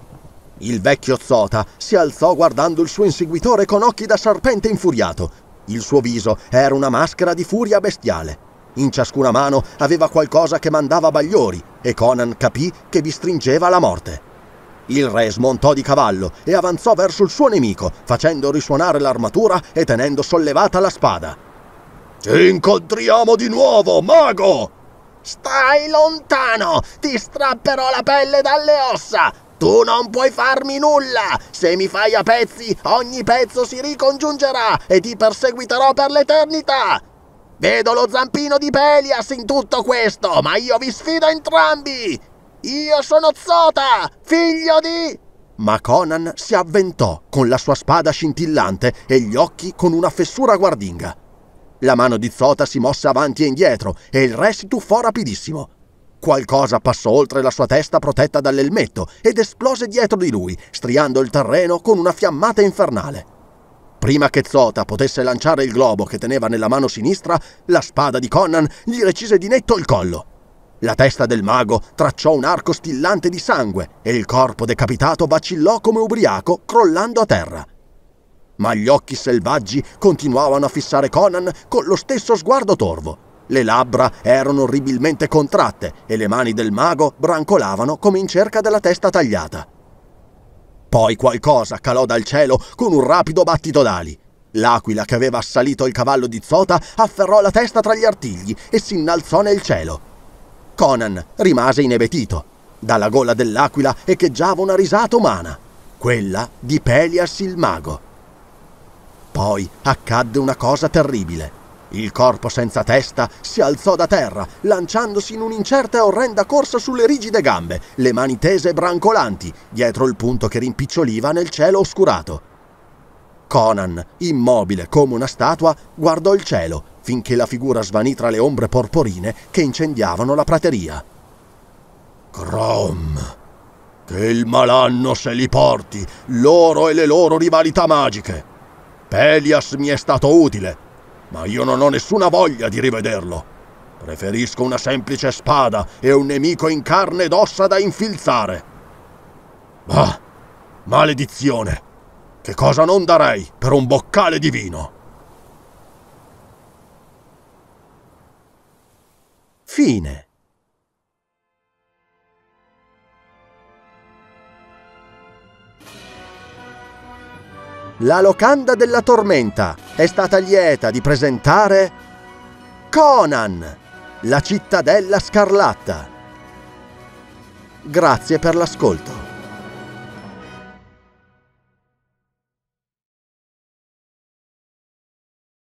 A: Il vecchio Zota si alzò guardando il suo inseguitore con occhi da serpente infuriato. Il suo viso era una maschera di furia bestiale. In ciascuna mano aveva qualcosa che mandava bagliori e Conan capì che vi stringeva la morte. Il re smontò di cavallo e avanzò verso il suo nemico, facendo risuonare l'armatura e tenendo sollevata la spada.
C: Ci incontriamo di nuovo, mago!
B: Stai lontano! Ti strapperò la pelle dalle ossa! Tu non puoi farmi nulla! Se mi fai a pezzi, ogni pezzo si ricongiungerà e ti perseguiterò per l'eternità! Vedo lo zampino di Pelias in tutto questo, ma io vi sfido entrambi! Io sono Zota, figlio di...
A: Ma Conan si avventò con la sua spada scintillante e gli occhi con una fessura guardinga. La mano di Zota si mosse avanti e indietro e il re si tuffò rapidissimo. Qualcosa passò oltre la sua testa protetta dall'elmetto ed esplose dietro di lui, striando il terreno con una fiammata infernale. Prima che Zota potesse lanciare il globo che teneva nella mano sinistra, la spada di Conan gli recise di netto il collo. La testa del mago tracciò un arco stillante di sangue e il corpo decapitato vacillò come ubriaco, crollando a terra. Ma gli occhi selvaggi continuavano a fissare Conan con lo stesso sguardo torvo. Le labbra erano orribilmente contratte e le mani del mago brancolavano come in cerca della testa tagliata. Poi qualcosa calò dal cielo con un rapido battito d'ali. L'aquila che aveva assalito il cavallo di Zota afferrò la testa tra gli artigli e si innalzò nel cielo. Conan rimase inebetito. Dalla gola dell'aquila echeggiava una risata umana, quella di Pelias il mago. Poi accadde una cosa terribile. Il corpo senza testa si alzò da terra, lanciandosi in un'incerta e orrenda corsa sulle rigide gambe, le mani tese e brancolanti, dietro il punto che rimpiccioliva nel cielo oscurato. Conan, immobile come una statua, guardò il cielo, finché la figura svanì tra le ombre porporine che incendiavano la prateria.
C: Crom, che il malanno se li porti, loro e le loro rivalità magiche. Pelias mi è stato utile, ma io non ho nessuna voglia di rivederlo. Preferisco una semplice spada e un nemico in carne ed ossa da infilzare. Ah, maledizione! Che cosa non darei per un boccale di vino?
A: Fine. La locanda della tormenta è stata lieta di presentare Conan, la cittadella scarlatta. Grazie per l'ascolto.